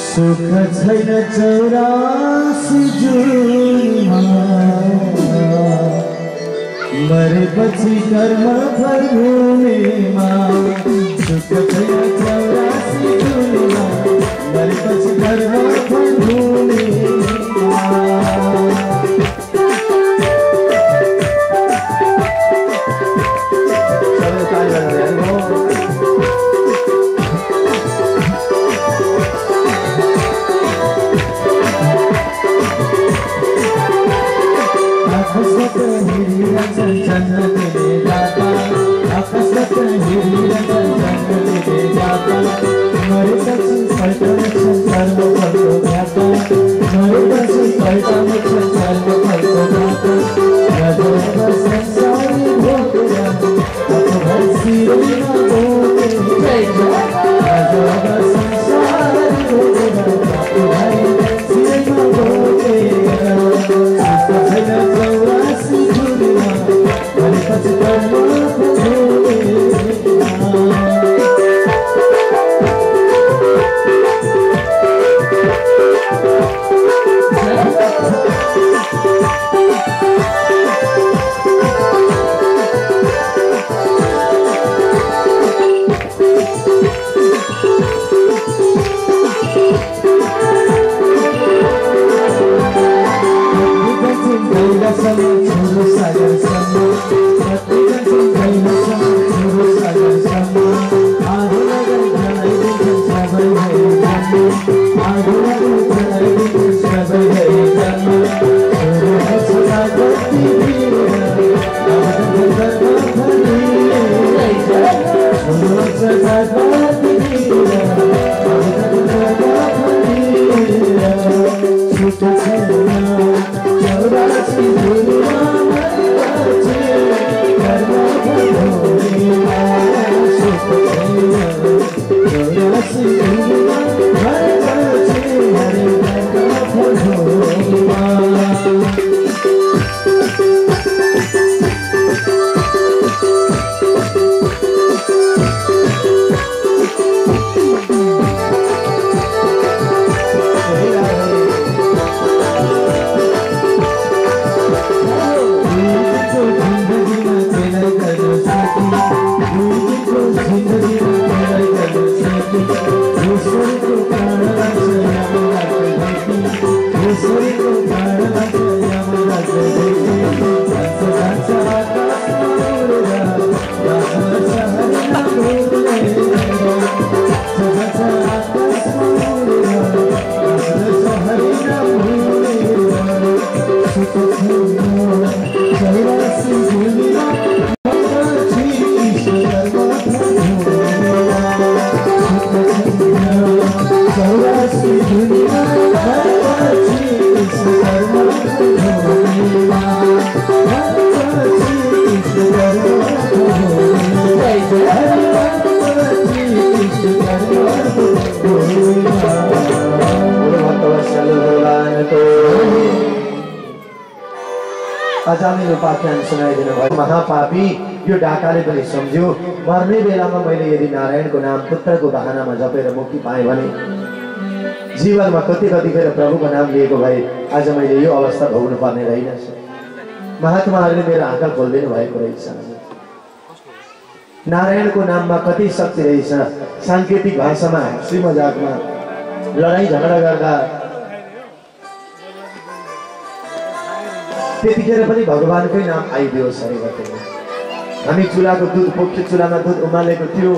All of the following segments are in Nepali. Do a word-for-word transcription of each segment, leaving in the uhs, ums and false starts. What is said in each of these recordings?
सुख छैन चौरासी जुनमा मरेपछि कर्म फल भूमिमा सुख छैन चौरासी जुनमा मरेपछि कर्म फल भूमिमा अजामिल उपाख्यान सुनाइदिनु भयो। महापापी यो डाकाले पनि सम्झ्यो मर्ने बेलामा मैले यदि नारायणको नाम पुत्रको बहानामा जपेर मुक्ति पाएँ भने जीवनमा कति कतिखेर प्रभुको नाम लिएको भए आज मैले यो अवस्था भोग्नु पर्ने रहेनछ। महात्माहरूले मेरो आँखा खोलिदिनु भएको रहेछ। नारायणको नाममा कति शक्ति रहेछ। साङ्केतिक भाषामा हाँसी मजाकमा लडाईँ झगडा गर्दा त्यतिखेर पनि भगवानकै नाम आइदियोस् अरे बताउनु। हामी चुलाको दुध पोख्यो, चुलामा दुध उमालेको थियो,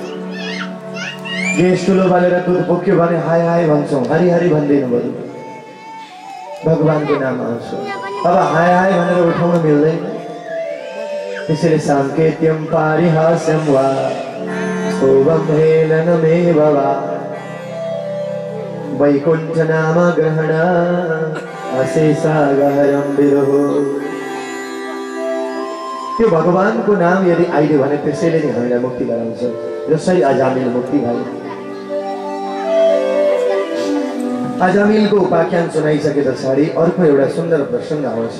ग्यास चुलो बालेर दुध पोख्यो भने हाय हाय भन्छौँ, हरि हरि भन्दैनु भयो। भगवानको नाम आउँछ अब हाय हाय भनेर उठाउन मिल्दैन। त्यसैले साङ्केत्यम पारिहास्यम वा सोवम हेलनमेव वा वैकुण्ठ नाम ग्रहण अशेषा गहरम विरहो। त्यो भगवानको नाम यदि आइदियो भने त्यसैले नै हामीलाई मुक्ति गराउँछ। जसरी अजामिल मुक्ति भयो। अजामिलको उपाख्यान सुनाइसके पछाडि अर्को एउटा सुन्दर प्रसङ्ग आउँछ।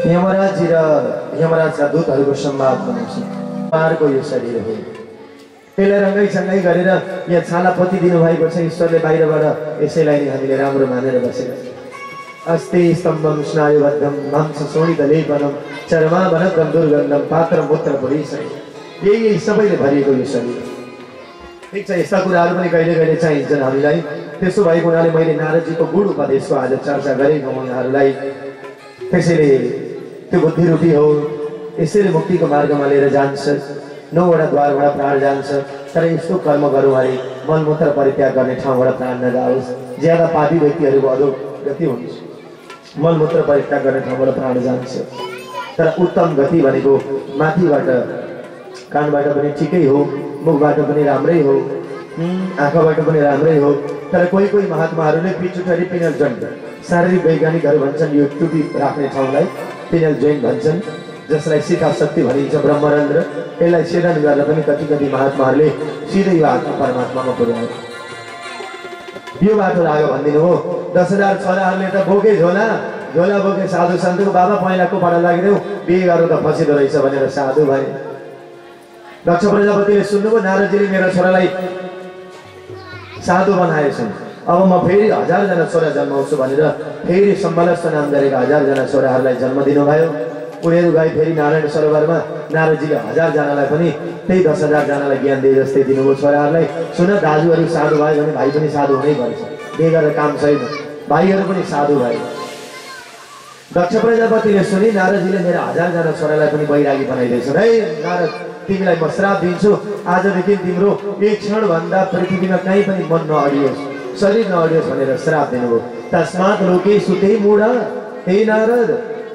यमराज र यमराजका दूतहरूको संवाद बनाउँछ। पारको यो शरीर हो, यसलाई रङ्गैसँगै गरेर यहाँ छाला पोती दिनुभएको छ ईश्वरले बाहिरबाट। यसैलाई नै हामीले राम्रो मानेर बसेका छौँ। अस्ति स्तम्भम स्नायुबद्धम मांस शोणितलेपनम चर्मावनकं दुर्गन्धम पात्रमूत्र पुरीसरी। यही यही सबैले भरिएको यो शरीर। ठिक छ, यस्ता कुराहरू पनि कहिले कहिले चाहिन्छन् हामीलाई। त्यसो भएको हुनाले मैले नारदजीको गुण उपदेशको आज चर्चा गरेको हुँ यहाँहरूलाई। त्यसैले त्यो बुद्धिरूपी हो, यसैले मुक्तिको मार्गमा लिएर जान्छ। नौवटा द्वारबाट प्राण जान्छ, तर यस्तो कर्म गरौँ अरे मलमूत्र परित्याग गर्ने ठाउँबाट प्राण नजाओस्। ज्यादा पापी व्यक्तिहरूको अधोगति हुन्छ, मलमूत्र परित्याग गर्ने ठाउँबाट प्राण जान्छ। तर उत्तम गति भनेको माथिबाट, कानबाट पनि ठिकै हो, मुखबाट पनि राम्रै हो, आँखाबाट पनि राम्रै हो। तर कोही कोही महात्माहरूले पिचुटरी पिनल जोइन्ट, शारीरिक वैज्ञानिकहरू भन्छन् यो टुपी राख्ने ठाउँलाई पिनल जोइन्ट भन्छन्, जसलाई शिखा शक्ति भनिन्छ, ब्रह्मरन्ध्र। यसलाई सेदन गरेर पनि कति कति महात्माहरूले सिधै यो आत्मा परमात्मामा पुर्याए। यो बाटो लाग्यो भनिदिनु हो। दस हजार छोराहरूले त बोके झोला झोला बोके साधु सन्तको बाबा पहिलाको पढा लागिदेऊ, बिहे गर्नु त फसिदो रहेछ भनेर साधु भए। दक्ष प्रजापतिले सुन्नुभयो नारदजीले मेरो छोरालाई साधु बनाएछन्, अब म फेरि हजारजना छोरा जन्माउँछु भनेर फेरि सम्बलस्व नाम गरेका हजारजना छोराहरूलाई जन्म दिनुभयो। उनीहरू गए फेरि नारायण सरोवरमा। नारदजीले हजारजनालाई पनि त्यही दस हजारजनालाई ज्ञान दिए जस्तै दिनुभयो छोराहरूलाई। सुन दाजुहरू साधु भयो भने भाइ पनि साधु हुनैपर्छ, बिहे गरेर काम छैन, भाइहरू पनि साधु भए। दक्ष प्रजापतिले सुनि नारदजीले मेरो हजारजना छोरालाई पनि वैरागी बनाइदिएछन्। है नारद, तिमीलाई म श्राप दिन्छु, आजदेखि तिम्रो एक क्षणभन्दा पृथ्वीमा कहीँ पनि मन नअडियोस्, शरीर नअडियोस् भनेर श्राप दिनुभयो। तस्मात् लोकेषु ते मूढ, हे नारद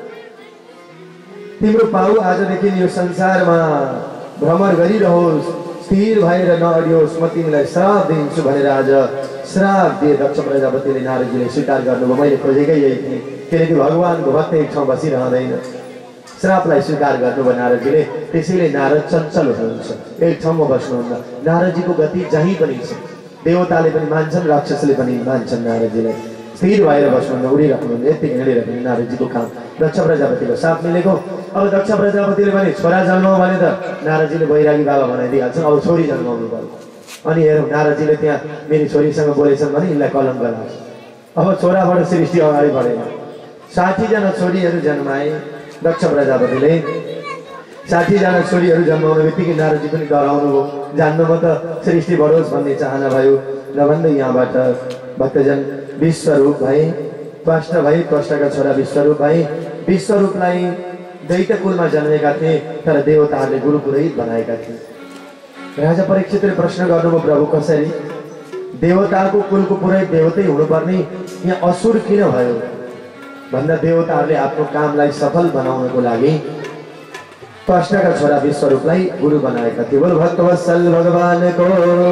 तिम्रो पाउ आजदेखि यो संसारमा भ्रमण गरिरहोस्, स्थिर भएर नअडियोस्, म तिमीलाई श्राप दिन्छु भनेर आज श्राप दिए। दक्ष प्रजापतिले नारदजीले स्वीकार गर्नुभयो। मैले खोजेकै यही थिएँ, किनकि भगवानको भक्त एक ठाउँ बसिरहँदैन। श्रापलाई स्वीकार गर्नुभयो नारदजीले। त्यसैले नारद चञ्चल हुनुहुन्छ, एक ठाउँमा बस्नुहुन्न। नारदजीको गति जहीँ पनि छ, देवताले पनि मान्छन्, राक्षसले पनि मान्छन् नारदजीलाई। स्थिर भएर बस्नुहुन्न, उडिराख्नुहुन्न, यति हिँडेर पनि नारदजीको काम। दक्ष प्रजापतिको साथ मिलेको। अब दक्ष प्रजापतिले भने छोरा जन्माऊ भने त नारदजीले वैरागी बाबा बनाइदिइहाल्छन्, अब छोरी जन्माउनु पर्यो। अनि हेरौँ नारदजीले त्यहाँ मेरी छोरीसँग बोलेछन् भने यिनलाई कलङ्क लाग्छ। अब छोराबाट सृष्टि अगाडि बढेन। साठीजना छोरीहरू जन्माए दक्ष प्रजापतिले। साठीजना छोरीहरू जन्माउने बित्तिकै नारदजी पनि डराउनु भयो, जान्नुभयो त सृष्टि बढोस् भन्ने चाहना भयो। नभन्दै यहाँबाट भक्तजन विश्वरूप भए, त्वष्ट भए, त्वष्टका छोरा विश्वरूप भए। विश्वरूपलाई दैत्य कुलमा जन्मेका थिए, तर देवताहरूले गुरु पुरोहित बनाएका थिए। राजा परीक्षितले प्रश्न गर्नुभयो, प्रभु कसरी देवताको कुलको पुरोहित देवतै हुनुपर्ने, यहाँ असुर किन भयो भन्दा देवताहरूले आफ्नो कामलाई सफल बनाउनको लागि त्वष्टका छोरा विश्वरूपलाई गुरु बनाएका थिए। बोल भक्तवत्सल भगवानको।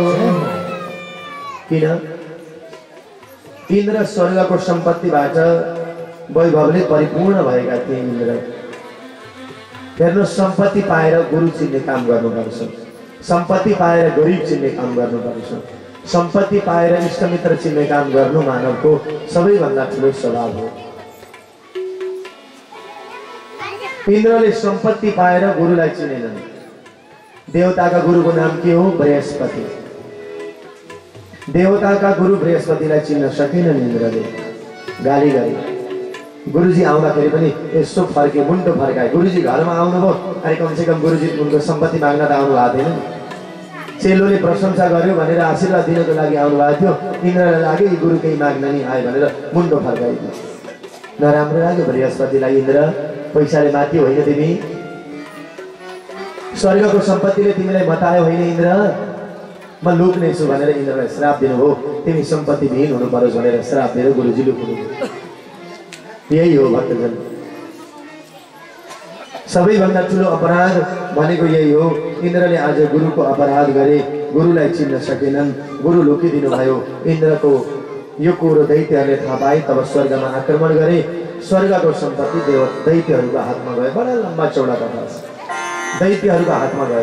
किन इन्द्र स्वर्गको सम्पत्तिबाट वैभवले परिपूर्ण भएका थिए। इन्द्र हेर्नु, सम्पत्ति पाएर गुरु चिन्ने काम गर्नुपर्छ, सम्पत्ति पाएर गरिब चिन्ने काम गर्नुपर्छ, सम्पत्ति पाएर इष्टमित्र चिन्ने काम गर्नु मानवको सबैभन्दा ठुलो स्वभाव हो। इन्द्रले सम्पत्ति पाएर गुरुलाई चिनेनन्। देवताका गुरुको नाम के हो? बृहस्पति। देवताका गुरु बृहस्पतिलाई चिन्न सकेनन् इन्द्रले, गाली गरे। गुरुजी आउँदाखेरि पनि यसो फर्के, मुन्टो फर्काए। गुरुजी घरमा आउनुभयो, अरे कमसेकम गुरुजी उनको सम्पत्ति माग्न त आउनु भएको थिएन। चेलोले प्रशंसा गर्यो भनेर आशीर्वाद दिनको लागि आउनु भएको थियो। इन्द्रलाई लाग्यो यी गुरु केही माग्न नि आयो भनेर मुन्टो फर्काइदियो। नराम्रो लाग्यो बृहस्पतिलाई। इन्द्र पैसाले माथि होइन, तिमी स्वर्गको सम्पत्तिले तिमीलाई मतायो होइन इन्द्र, म लुक्नेछु भनेर इन्द्रलाई श्राप दिनुभयो। तिमी सम्पत्ति विहीन हुनु परोस् भनेर श्राप दिएर गुरुजी लुक्नुभयो। यही हो भक्तजन, सबैभन्दा ठुलो अपराध भनेको यही हो। इन्द्रले आज गुरुको अपराध गरे, गुरुलाई चिन्न सकेनन्, गुरु लुकिदिनु भयो। इन्द्रको यो कुरो दैत्यहरूले थाहा पाए, तब स्वर्गमा आक्रमण गरे। स्वर्गको सम्पत्ति देव दैत्यहरूको हातमा गयो। बडा लम्बा चौडा कथा छ। दैत्यहरूको हातमा गयो।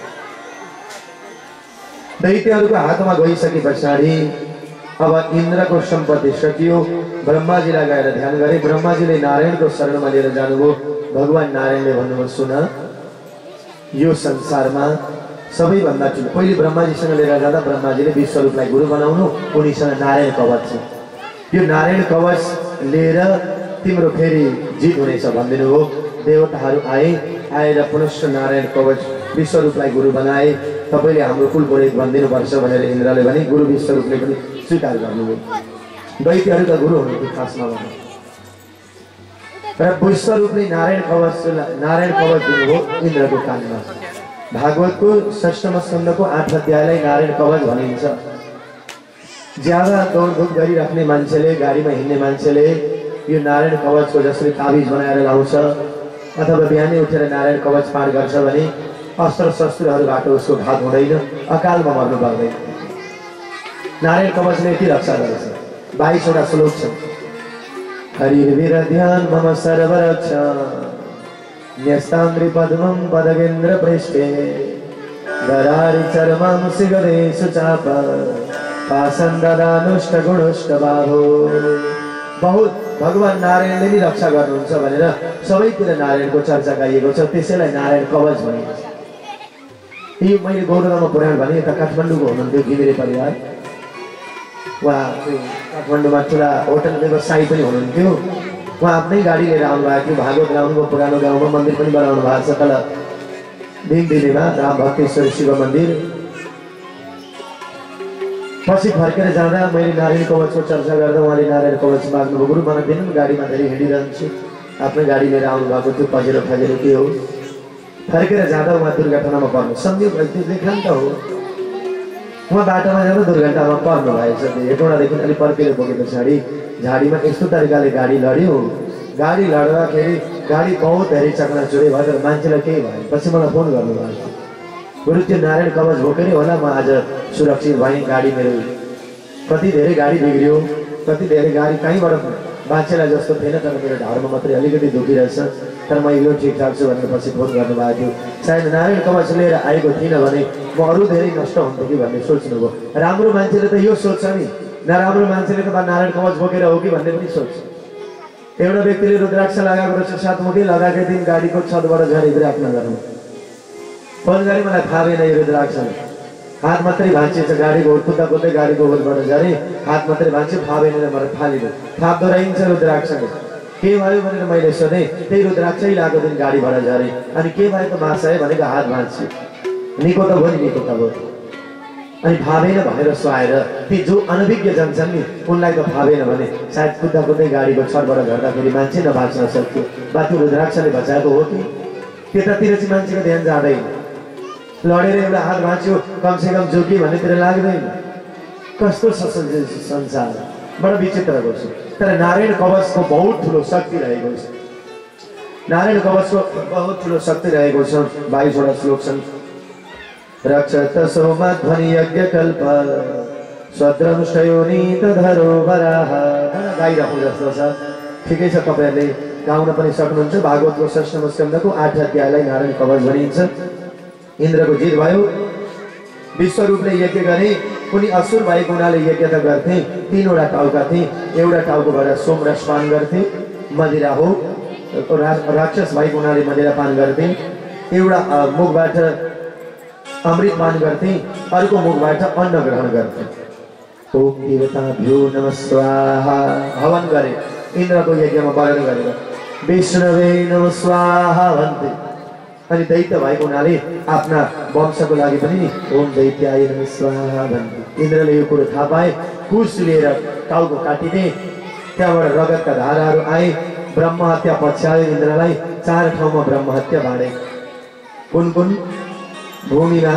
दैत्यहरूको हातमा गइसके पछाडि अब इन्द्रको सम्पत्ति सकियो। ब्रह्माजीलाई गएर ध्यान गरे। ब्रह्माजीले नारायणको शरणमा लिएर जानुभयो। भगवान नारायणले भन्नुभयो, सुन, यो संसारमा सबैभन्दा ठुलो पहिले ब्रह्माजीसँग लिएर जाँदा ब्रह्माजीले विश्वरूपलाई गुरु बनाउनु, उनीसँग नारायण कवच छ। यो नारायण कवच लिएर तिम्रो फेरि जित हुनेछ भनिदिनु हो। देवताहरू आए, आएर पुनश्च नारायण कवच विश्वरूपलाई गुरु बनाए। तपाईँले हाम्रो कुल पुरोहित भनिदिनुपर्छ भनेर इन्द्रले भने गुरु विश्वरूपले पनि स्वीकार गर्नुभयो। दैत्यहरूका गुरु हुनुहुन्थ्यो खासमा भन्नु, र विश्वरूपले नारायण कवच नारायण कवच दिनुभयो इन्द्रको कानमा। भागवतको षष्ठम स्कन्धको आठ अध्यायलाई नारायण कवच भनिन्छ। ज्यादा दौडधुप गरिराख्ने मान्छेले, गाडीमा हिँड्ने मान्छेले यो नारायण कवचको जसले ताबिज बनाएर लाउँछ अथवा बिहानै उठेर नारायण कवच पाठ गर्छ भने अस्त्र शस्त्रहरूबाट उसको घात हुँदैन, अकालमा मर्नु पर्दैन। नारायण कवचले यति रक्षा गर्छ। बाइसवटा श्लोक छ। हरिर्वीर ध्यान मम सर्वरक्ष न्यस्ताङ्ग्रि पद्मं पदगेन्द्र पृष्ठे दरारि चर्मं सिगदेषु चाप पासं ददानुष्ट गुणुष्ट बाहो। बहुत भगवान नारायणले नि रक्षा गर्नुहुन्छ भनेर सबैतिर नारायणको चर्चा गरिएको छ। त्यसैलाई नारायण कवच भनिन्छ। यो मैले गौरवमा पुराण भने यता काठमाडौँको हुनुहुन्थ्यो घिमिरे परिवार। उहाँ काठमाडौँमा ठुला होटल व्यवसायी पनि हुनुहुन्थ्यो। उहाँ आफ्नै गाडी लिएर आउनुभएको थियो। भागवत गाउँको पुरानो गाउँमा मन्दिर पनि बनाउनु भएको छ तल भीमदिनेमा, राम भक्तेश्वर शिव मन्दिर। पछि फर्केर जाँदा मैले नारायण कवचको चर्चा गर्दा उहाँले नारायण कवच माग्नुभयो। गुरु मलाई दिनु, गाडीमा धेरै हिँडिरहन्छु। आफ्नै गाडी लिएर आउनुभएको थियो, पजेरो फजेरो के हो। फर्केर जाँदा उहाँ दुर्घटनामा पर्नु संयोग लेखान्त हो। उहाँ बाटोमा जाँदा दुर्घटनामा पर्नु भएछ। हेटौँडादेखि अलिक पर्केर पुगे पछाडि झाडीमा यस्तो तरिकाले गाडी लड्यो। गाडी लड्दाखेरि गाडी बहुत धेरै चकनाचुरी भयो, तर मान्छेलाई केही भयो। पछि मलाई फोन गर्नुभएको, गुरु त्यो नारायण कवच बोकेर होला म आज सुरक्षित भएँ। गाडी मेरो कति धेरै गाडी बिग्रियो, कति धेरै गाडी कहीँबाट बाँचेला जस्तो थिएन, तर मेरो ढाडमा मात्रै अलिकति दुखिरहेछ, तर म यो ठिकठाक छु भनेर पछि फोन गर्नुभएको थियो। सायद नारायण कवच लिएर आएको थिइनँ भने म अरू धेरै नष्ट हुन्थ्यो कि भन्ने सोच्नुभयो। राम्रो मान्छेले त यो सोच्छ नि, नराम्रो मान्छेले त नारायण कवच बोकेर हो कि भन्ने पनि सोच्छ। एउटा व्यक्तिले रुद्राक्ष लगाएको रहेछ, साथमुखी लगाएकै दिन गाडीको छतबाट झरेर प्रार्थना गर्नु फोन गरे। मलाई थाहा भएन यो रुद्राक्ष हात मात्रै भाँचिएछ। गाडीको कुद्दा कुद्दै गाडीको ओरबाट झरे, हात मात्रै भाँच्यो, थाहा भएन मलाई फालिदियो। थाप्दो रहन्छ रुद्राक्षले। के भयो भनेर मैले सोधेँ, त्यही रुद्राक्षै लगाएको दिन गाडीबाट झरे। अनि के भएको माछा है भनेको हात भाँच्यो। निको त भयो नि, निको त भयो। अनि थाहा भएन भनेर सुहाएर ती जो अनभिज्ञ जन छन् नि उनलाई त थाहा भएन भने सायद कुद्दा कुद्दै गाडीको छतबाट झर्दाखेरि मान्छे नबाँच्न सक्थ्यो। बाटो रुद्राक्षले बचाएको हो कि त्यतातिर चाहिँ मान्छेको ध्यान जाँदैन। लडेर एउटा हात भाँच्यो कमसेकम जोगी भन्नेतिर लाग्दैन। कस्तो संसार, बडा विचित्रको छ। तर नारायण कवचको बहुत ठुलो शक्ति रहेको छ। नारायण कवचको बहुत ठुलो शक्ति रहेको छ। बाइसवटा श्लोक छन्। रक्षत सोमध्वनि यज्ञ कल्प स्वद्रंशयोनि तधरो वराह। गाइराख्नु जस्तो छ। ठिकै छ, तपाईँहरूले गाउन पनि सक्नुहुन्छ। भागवतको षष्ठम स्कन्धको आठ अध्यायलाई नारायण कवच भनिन्छ। इन्द्रको जित भयो। विश्वरूपले यज्ञ गरे। उनी असुर भएको हुनाले यज्ञ त गर्थे। तीनवटा टाउका थिए। एउटा टाउकोबाट सोमरस पान गर्थे, मदिरा हो। राक्षस भएको हुनाले मदिरा पान गर्थे। एउटा मुखबाट अमृत पान गर्थे, अर्को मुखबाट अन्न ग्रहण गर्थे। ओम देवताभ्यो नमः स्वाहा हवन गरे। इन्द्रको यज्ञमा वर्णन गरेर विष्णुवे नमः स्वाहा भन्थे। अनि दैत्य भएको हुनाले आफ्ना वंशको लागि पनि नि ओम दैत्याय नमः स्वाहा भन्थे। इन्द्रले यो कुरो थाहा पाए। कुश लिएर टाउको काटिदिए। त्यहाँबाट रगतका धाराहरू आए। ब्रह्म हत्या पछ्यायो इन्द्रलाई। चार ठाउँमा ब्रह्म हत्या बाँडे। कुन कुन भूमिमा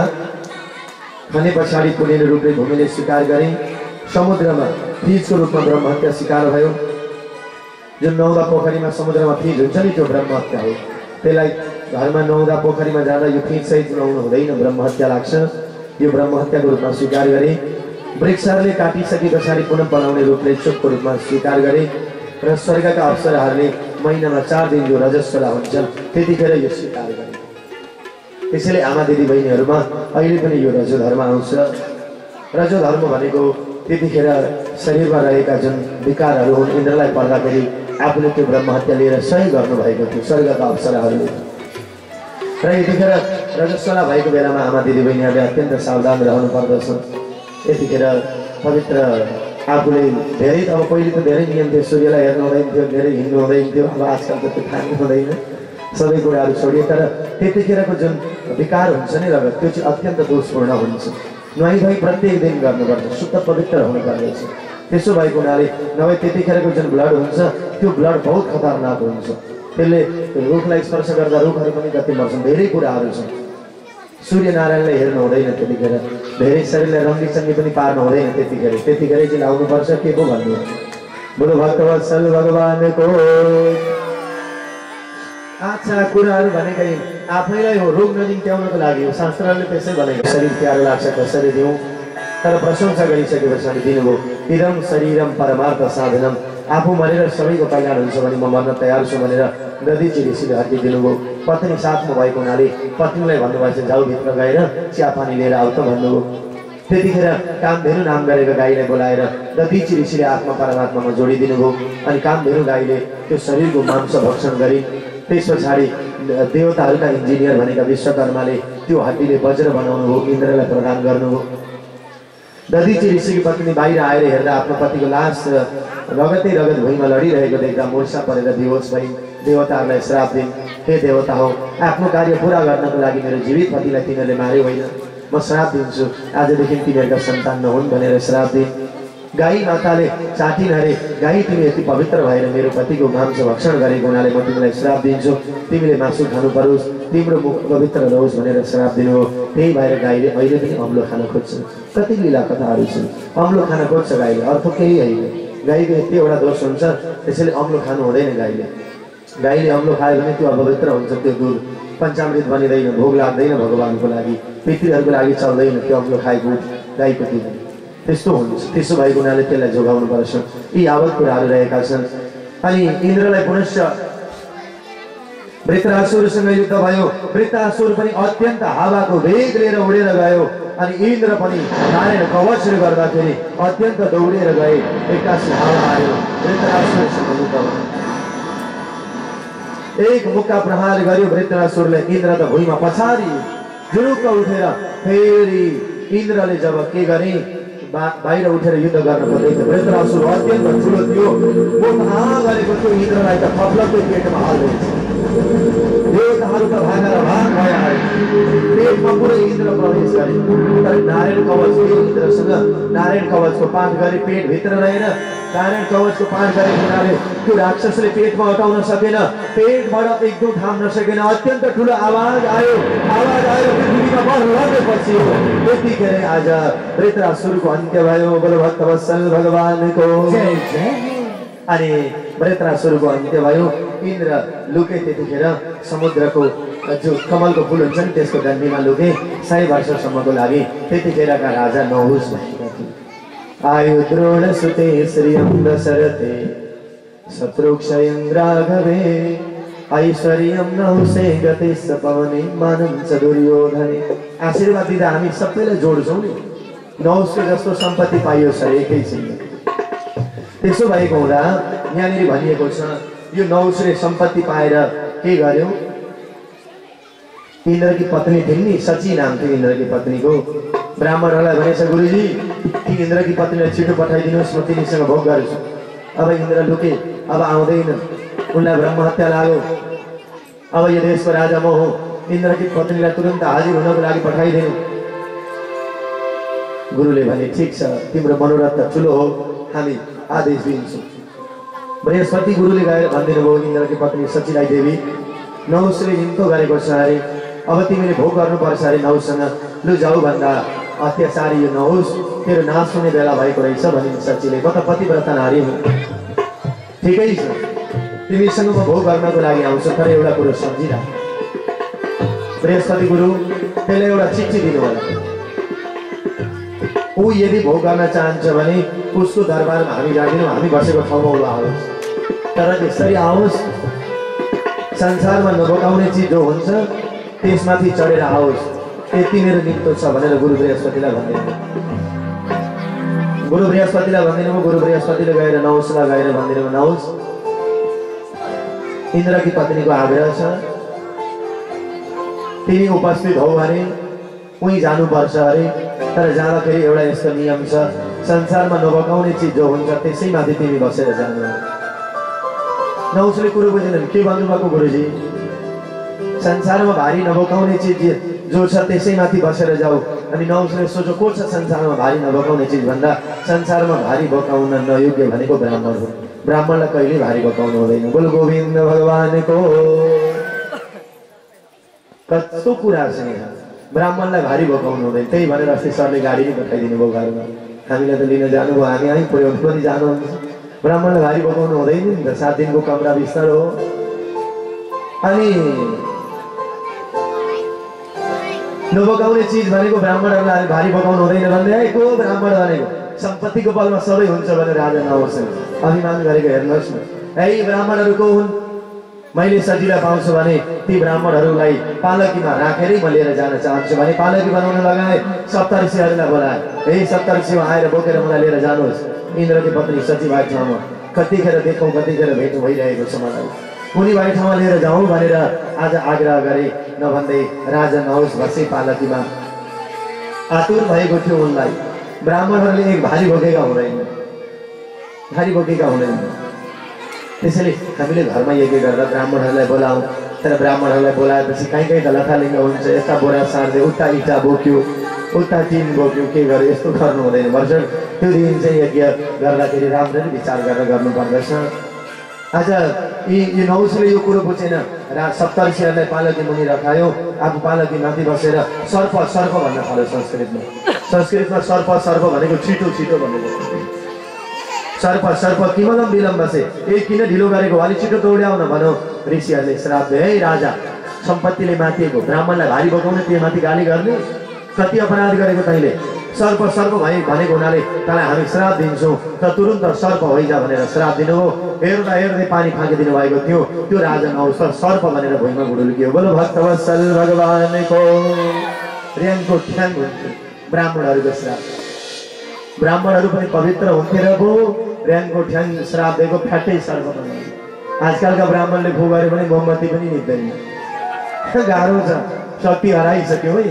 खने पछाडि पुण्य रूपले भूमिले स्वीकार गरे। समुद्रमा फिजको रूपमा ब्रह्म हत्या स्वीकार भयो। जुन नौदा पोखरीमा समुद्रमा फिज हुन्छ नि त्यो ब्रह्म हत्या हो। त्यसलाई घरमा नौदा पोखरीमा जाँदा यो फिज सहित नुहाउनु हुँदैन, ब्रह्म हत्या लाग्छ। यो ब्रह्म हत्याको रूपमा स्वीकार गरे। वृक्षहरूले काटिसके पछाडि पुनः बनाउने रूपले चुपको रूपमा स्वीकार गरे। र स्वर्गका अप्सराहरूले महिनामा चार दिन जो रजस्वला हुन्छन् त्यतिखेर यो स्वीकार गरे। त्यसैले आमा दिदी बहिनीहरूमा अहिले पनि यो रजो धर्म आउँछ। रजो धर्म भनेको त्यतिखेर शरीरमा रहेका जुन विकारहरू हुन् इन्द्रलाई पर्दाखेरि आफूले त्यो ब्रह्म हत्या लिएर सही गर्नुभएको थियो स्वर्गका अप्सराहरूले। र यतिखेर रजस्वला भएको बेलामा आमा दिदीबहिनीहरूले अत्यन्त सावधान रहनु पर्दछ। यतिखेर पवित्र आफूले धेरै अब पहिले त धेरै नियम थियो, सूर्यलाई हेर्नु हुँदैन थियो, धेरै हिँड्नु हुँदैन थियो, अब आजकल त त्यो थाहा हुँदैन, सबै कुराहरू छोडिए। तर त्यतिखेरको जुन विकार हुन्छ नि रगत त्यो चाहिँ अत्यन्त दोषपूर्ण हुन्छ। नुहाइ धुवाइ प्रत्येक दिन गर्नुपर्छ, शुद्ध पवित्र हुनुपर्दछ। त्यसो भएको हुनाले नभए त्यतिखेरको जुन ब्लड हुन्छ त्यो ब्लड बहुत खतरनाक हुन्छ। त्यसले रुखलाई स्पर्श गर्दा रुखहरू पनि कति मर्छन्, धेरै कुराहरू छन्। सूर्यनारायणलाई हेर्नु हुँदैन त्यतिखेर, धेरै शरीरलाई रङ्गीचङ्गी पनि पार्नु हुँदैन त्यतिखेर। त्यतिखेरै चाहिँ लाउनुपर्छ के पो भन्नु। बोलो भक्तवत्सल भगवानको। अच्छा कुराहरू भनेकै आफैलाई हो, रोग ननिम्त्याउनको लागि हो। शास्त्रहरूले त्यसै भनेको शरीर प्यारो लाग्छ कसरी दिउँ, तर प्रशंसा गरिसकेपछि हामी दिनुभयो। इदम शरीरम परमार्थ साधनम। आफू मरेर सबैको कल्याण हुन्छ भने म मर्न तयार छु भनेर दधीची ऋषिले हटिदिनुभयो। पत्नी साथमा भएको हुनाले पत्नीलाई भन्नुभएछ जाऊ भित्र गएर चिया पानी लिएर आऊ त भन्नुभयो। त्यतिखेर कामधेनु नाम गरेको गाईलाई बोलाएर दधीची ऋषिले आत्मा परमात्मामा जोडिदिनु भयो। अनि कामधेनु गाईले त्यो शरीरको मांस भक्षण गरी त्यस पछाडि देवताहरूका इन्जिनियर भनेका विश्वकर्माले त्यो हड्डीले वज्र बनाउनु भयो, इन्द्रलाई प्रदान गर्नुभयो। दधीची ऋषिकी पत्नी बाहिर आएर हेर्दा आफ्नो पतिको लास रगतै रगत भुइँमा लडिरहेको देख्दा मोर्चा परेर बेहोस भई देवताहरूलाई श्राप दिन्। हे देवता हो, आफ्नो कार्य पुरा गर्नको लागि मेरो जीवित पतिलाई तिमीहरूले मार्यो होइन, म श्राप दिन्छु, आजदेखि तिमीहरूका सन्तान नहुन् भनेर श्राप दिन्। गाई माताले चाटिन्, अरे गाई तिमी यति पवित्र भएर मेरो पतिको मांस भक्षण गरेको हुनाले म तिमीलाई श्राप दिन्छु, तिमीले मासु खानु परोस्, तिम्रो मुख पवित्र रहोस् भनेर श्राप दिनु हो। त्यही भएर गाईले अहिले पनि अम्लो खान खोज्छ। कति लीला कथाहरू छन्, अम्लो खान खोज्छ गाईले, अर्थ केही होइन। गाईको यति एउटा दोष हुन्छ, त्यसैले अम्लो खानु हुँदैन गाईले। गाईले अम्लो खायो भने त्यो अपवित्र हुन्छ, त्यो दुध पञ्चामृत बनिँदैन, भोग लाग्दैन भगवानको लागि, पितृहरूको लागि चल्दैन त्यो अम्लो खाएको गाईको दुध। त्यस्तो हुन्छ। त्यसो भएको हुनाले त्यसलाई जोगाउनु पर्छ। यी यावत कुराहरू रहेका छन्। अनि इन्द्रलाई पुनश्च वृत्रासुरसँग युद्ध भयो। वृत्रासुर पनि अत्यन्त हावाको वेग लिएर उडेर गयो। अनि इन्द्र पनि नारायण कवचले गर्दाखेरि अत्यन्त दौडेर गए। एक्कासी हावा आयो, वृत्रासुरसँग युद्ध भयो। एक मुक्का प्रहार गर्यो वृत्रासुरले, इन्द्र त भुइँमा पछाडि जुरुक्क उठेर फेरि इन्द्रले जब के गरे बाहिर उठेर युद्ध गर्न खोजेको वृत्रासुर अत्यन्त ठुलो थियो, मुख आ गरेको थियो इन्द्रलाई त खप्लकै पेटमा हाल्दैछ। देवताहरू त भागेर भाग भए आए, पेटमा पुरै इन्द्र प्रवेश गरे। तर नारायण कवच थियो इन्द्रसँग, नारायण कवचको पाठ गरे पेटभित्र रहेर। नारायण कवचको पाठ गरेको हुनाले त्यो राक्षसले पेटमा हटाउन सकेन, पेटबाट एकदम थाम्न सकेन। अत्यन्त ठुलो आवाज आयो, आवाज आयो पृथ्वीमा बढ्दै पसियो। त्यतिखेर आज वृत्रासुरको अन्त्य भयो। बोलो भक्तवत्सल भगवानको जय जय। अनि वृत्रासुरको अन्त्य भयो। इन्द्र लुके त्यतिखेर समुद्रको जो कमलको फुल हुन्छ नि त्यसको डन्डीमा लुके सय वर्षसम्मको लागि। त्यतिखेरका राजा नहुस भएका थिए। आयु द्रोण सुते श्रियं दशरथे शत्रुक्षयं राघवे ऐश्वर्यं नहुसे गते सपवने मानं च दुर्योधने। आशीर्वाद दिँदा हामी सबैलाई जोड्छौँ नि, नहुसको जस्तो सम्पत्ति पाइयो सर एकैछिन। त्यसो भएको हुँदा यहाँनिर भनिएको छ यो नहुसले सम्पत्ति पाएर के गर्यो। इन्द्रकी पत्नी थिइन् नि, सची नाम थियो इन्द्रकी पत्नीको। ब्राह्मणहरूलाई भनेछ गुरुजी ती इन्द्रकी पत्नीलाई छिटो पठाइदिनुहोस्, म तिनीसँग भोग गर्छु। अब इन्द्र लुके, अब आउँदैन, उनलाई ब्रह्म हत्या लाग्यो। अब यो देशको राजा म हो, इन्द्रकी पत्नीलाई तुरन्त हाजिर हुनको लागि पठाइदिनु। गुरुले भने ठिक छ, तिम्रो मनोरथ त ठुलो हो, हामी आदेश दिन्छौँ। बृहस्पति गुरुले गएर भनिदिनु भयो इन्द्रकी पत्नी सचीलाई, देवी नहुसले निम्तो गरेको छ अरे, अब तिमीले भोग गर्नुपर्छ अरे नहुससँग। लु जाऊ भन्दा अत्याचारी यो नहुस तेरो नाश हुने बेला भएको रहेछ भनिन् सचीले। म त पतिव्रता नारी हुँ, ठिकै छ, तिमीसँग म भोग गर्नको लागि आउँछु, तर एउटा कुरो सम्झिरा। बृहस्पति गुरु त्यसलाई एउटा चिठी दिनु होला। ऊ यदि भोग गर्न चाहन्छ भने उसको दरबारमा हामी जाँदैनौँ, हामी बसेको ठाउँमा ऊ आओस्, तर त्यसरी आओस् संसारमा नबोकाउने चिज जो हुन्छ त्यसमाथि चढेर आओस्, यति मेरो निम्तो छ भनेर गुरु बृहस्पतिलाई भनिदिनु। गुरु बृहस्पतिलाई भनिदिनु। गुरु बृहस्पतिले गएर नहुसलाई गएर भनिदिनु, नहुस इन्द्रकी पत्नीको आग्रह छ, तिमी उपस्थित हौ भने उहीँ जानुपर्छ अरे। तर जाँदाखेरि एउटा यस्तो नियम छ, संसारमा नबकाउने चिज जो हुन्छ त्यसैमाथि तिमी बसेर जानु। नौसले कुरो बुझेनन्। के भन्नुभएको गुरुजी? संसारमा भारी नबकाउने चिज जो छ त्यसैमाथि बसेर जाऊ। अनि नौसले सोचो को छ संसारमा भारी नबकाउने चिज भन्दा? संसारमा भारी बकाउन नयोग्य भनेको ब्राह्मण हो। ब्राह्मणलाई कहिले भारी बकाउनु हुँदैन। बोल गोविन्द भगवानको। कस्तो कुरा छ यहाँ, ब्राह्मणलाई भारी बोकाउनु हुँदैन। त्यही भनेर अस्ति सरले गाडी नै पठाइदिनु भयो घरमा। हामीलाई त लिन जानुभयो, हामी आइ पुर्याउनु पनि जानुहुन्छ। ब्राह्मणलाई भारी बोकाउनु हुँदैन नि त, सात दिनको कमरा बिस्तार हो। अनि नबोकाउने चिज भनेको ब्राह्मणहरूलाई भारी बोकाउनु हुँदैन भन्दै है। को ब्राह्मण भनेको? सम्पत्तिको बलमा सबै हुन्छ भनेर राजा नहोस् अभिमान गरेको हेर्नुहोस् न। है ब्राह्मणहरू को हुन्? मैले सजिला पाउँछु भने ती ब्राह्मणहरूलाई पालकीमा राखेरै म लिएर जान चाहन्छु भने पालकी बनाउन लगाए। सप्तऋषिहरूलाई बोलाए, हे सप्तऋषि आएर बोकेर मलाई लिएर जानुहोस्। इन्द्रकी पत्नी सची भएको ठाउँमा कतिखेर देखौँ कतिखेर भेट भइरहेको छ मलाई। उनी भएको ठाउँमा लिएर जाउँ भनेर आज आग्रह गरे। नभन्दै राजा नहोस् बसे पालकीमा आतुर भएको थियो उनलाई। ब्राह्मणहरूले एक भारी बोकेका हुँदैन, भारी बोकेका हुँदैन। त्यसैले हामीले घरमा यज्ञ गरेर ब्राह्मणहरूलाई बोलाउँ। तर ब्राह्मणहरूलाई बोलाएपछि कहीँ कहीँ त लथालिङ्ग हुन्छ। यता बोरा सार्दै उता इँटा बोक्यो, उता टिन बोक्यो, के गर्यो, यस्तो गर्नु हुँदैन। भर्छन् त्यो दिन चाहिँ यज्ञ गर्दाखेरि राम्ररी विचार गरेर गर्नुपर्दछ। आज यी यो नौसले यो कुरो बुझेन। रा सप्तऋषिहरूलाई पालकी मुनि रखायो, आफू पालकी माथि बसेर सर्प सर्प भन्न थाल्यो संस्कृतमा। संस्कृतमा सर्प सर्प भनेको छिटो छिटो भनेको। सर्प सर्प किमलम विलम्ब से, ए किन ढिलो गरेको, अलिक छिटो दौड्याउन भनौँ। ऋषिहरूले श्राप दिए, है राजा सम्पत्तिले माथिएको ब्राह्मणलाई भारी बोकाउने, त्यो माथि गाली गर्ने, कति अपराध गरेको तैँले। सर्प सर्प भए भनेको हुनाले तँलाई हामी श्राप दिन्छौँ, त तुरुन्त सर्प होइजा भनेर श्राप दिनुभयो। हेर्दा हेर्दै पानी फाँकिदिनु भएको थियो। त्यो राजा नहोस् तर सर्प भनेर भुइँमा गुडुल्कियो। बोलो भक्तवत्सल भगवानको। ऱ्याङको ठ्याङ हुन्थ्यो ब्राह्मणहरूको श्राप। ब्राह्मणहरू पनि पवित्र हुन्थे र भो ऱ्याङको ठ्याङ श्राप दिएको फ्याट्टै सर्प बनायो। आजकलका ब्राह्मणले भो गरे भने मोमबत्ती पनि निप्दैन। गाह्रो छ, शक्ति हराइसक्यो है।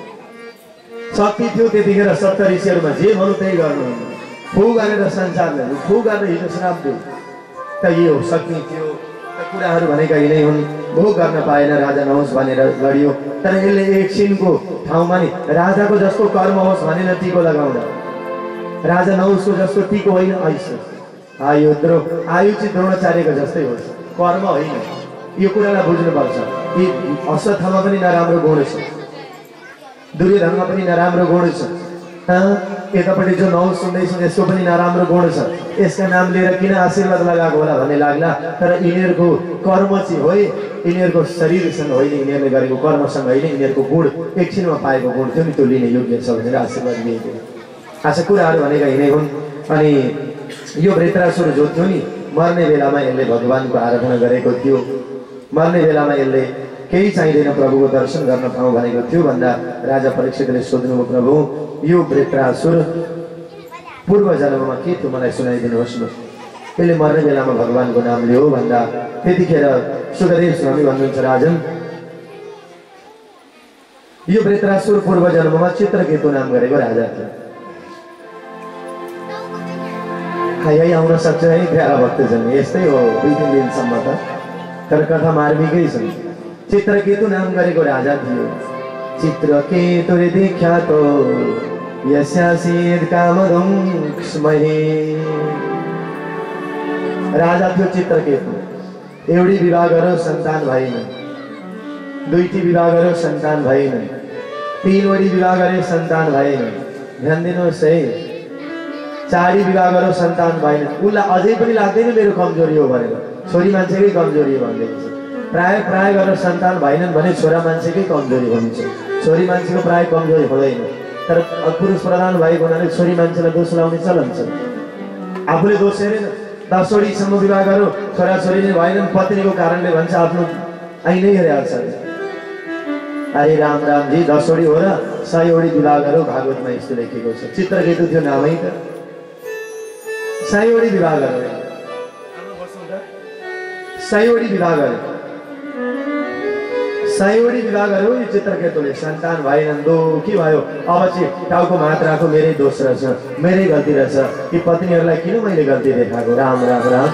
शक्ति थियो त्यतिखेर सप्तऋषिहरूमा, जे भनौँ त्यही गर्नु। फु गरेर संसारले फु गरेर हिजो श्राप दियो त यो शक्ति थियो। कुराहरू भनेका यिनै हुन्। भोग गर्न पाएन, राजा नहोस् भनेर लडियो। तर यसले एकछिनको ठाउँमा नि राजाको जस्तो कर्म होस् भनेर टिको लगाउँदा, राजा नहोस्को जस्तो टिको होइन। ऐसो आयु द्रो आयु चाहिँ द्रोणाचार्यको जस्तै होस्, कर्म होइन। यो कुरालाई बुझ्नुपर्छ। यी अश्वत्थामा पनि नराम्रो गुण छ, दुर्योधनमा पनि नराम्रो गुण छ। यतापट्टि जो नौ सुन्दैछन् यसको पनि नराम्रो गुण छ। यसका नाम लिएर किन आशीर्वाद लगाएको होला भन्ने लाग्ला। तर यिनीहरूको कर्म चाहिँ हो, यिनीहरूको शरीरसँग होइन, यिनीहरूले गरेको कर्मसँग होइन, यिनीहरूको गुण एकछिनमा पाएको गुण थियो नि, त्यो लिने योग्य छ भनेर आशीर्वाद दिएको। आशा कुराहरू भनेका यिनै हुन्। अनि यो वृत्रासुर जो थियो नि, मर्ने बेलामा यसले भगवानको आराधना गरेको थियो। मर्ने बेलामा यसले केही चाहिँदैन प्रभुको दर्शन गर्न पाऊँ भनेको थियो भन्दा राजा परीक्षितले सोध्नुभयो, प्रभु यो वृत्रासुर पूर्व जन्ममा के थियो मलाई सुनाइदिनुहोस् न। यसले मर्ने बेलामा भगवानको नाम लियो भन्दा त्यतिखेर सुखदेव स्वामी भन्नुहुन्छ, राजन यो वृत्रासुर पूर्व जन्ममा चित्रकेतु नाम गरेको राजा थियो। यही आउन सक्छ है प्यारा भक्तजन, यस्तै हो दुई तिन दिनसम्म त। तर कथा मार्मिकै छ। चित्रकेतु नाम गरेको राजा थियो। चित्रकेतु देखा तो यस्यासीद कामधुक्स्महे। राजा थियो चित्रकेतु। एउटी विवाह गर्यो सन्तान भएन, दुईटी विवाह गर्यो सन्तान भएन, तीनवटी विवाह गर्यो सन्तान भएन। ध्यान दिनुहोस् है, चारी विवाह गर्यो सन्तान भएन। उसलाई अझै पनि लाग्दैन मेरो कमजोरी हो भनेर, छोरी मान्छेकै कमजोरी हो भन्दैछ। प्राय प्राय गरेर सन्तान भएनन् भने छोरा मान्छेकै कमजोरी भनिन्छ, छोरी मान्छेको प्राय कमजोरी हुँदैन। तर पुरुष प्रधान भएको हुनाले छोरी मान्छेलाई दोष लाउने चलन छ। आफूले दोष हेरेन, दसवटीसम्म विवाह गर्यो छोराछोरी नै भएनन्, पत्नीको कारणले भन्छ आफ्नो आइ नै हेरिहाल्छ। अरे राम राम जी, दसवटी हो र सयवटी विवाह गर्यो, भागवतमा यस्तो लेखेको छ। चित्रकेतु थियो नामै त, सयवटी विवाह गर्यो, सयवटी विवाह गर्यो। सयवटी विभागहरू यो चित्रकेतुले सन्तान भएनन् दुखी भयो। अब चाहिँ टाउको मात्राको मेरै दोष रहेछ, मेरै गल्ती रहेछ, यी पत्नीहरूलाई किन मैले गल्ती देखाएको। राम राम राम।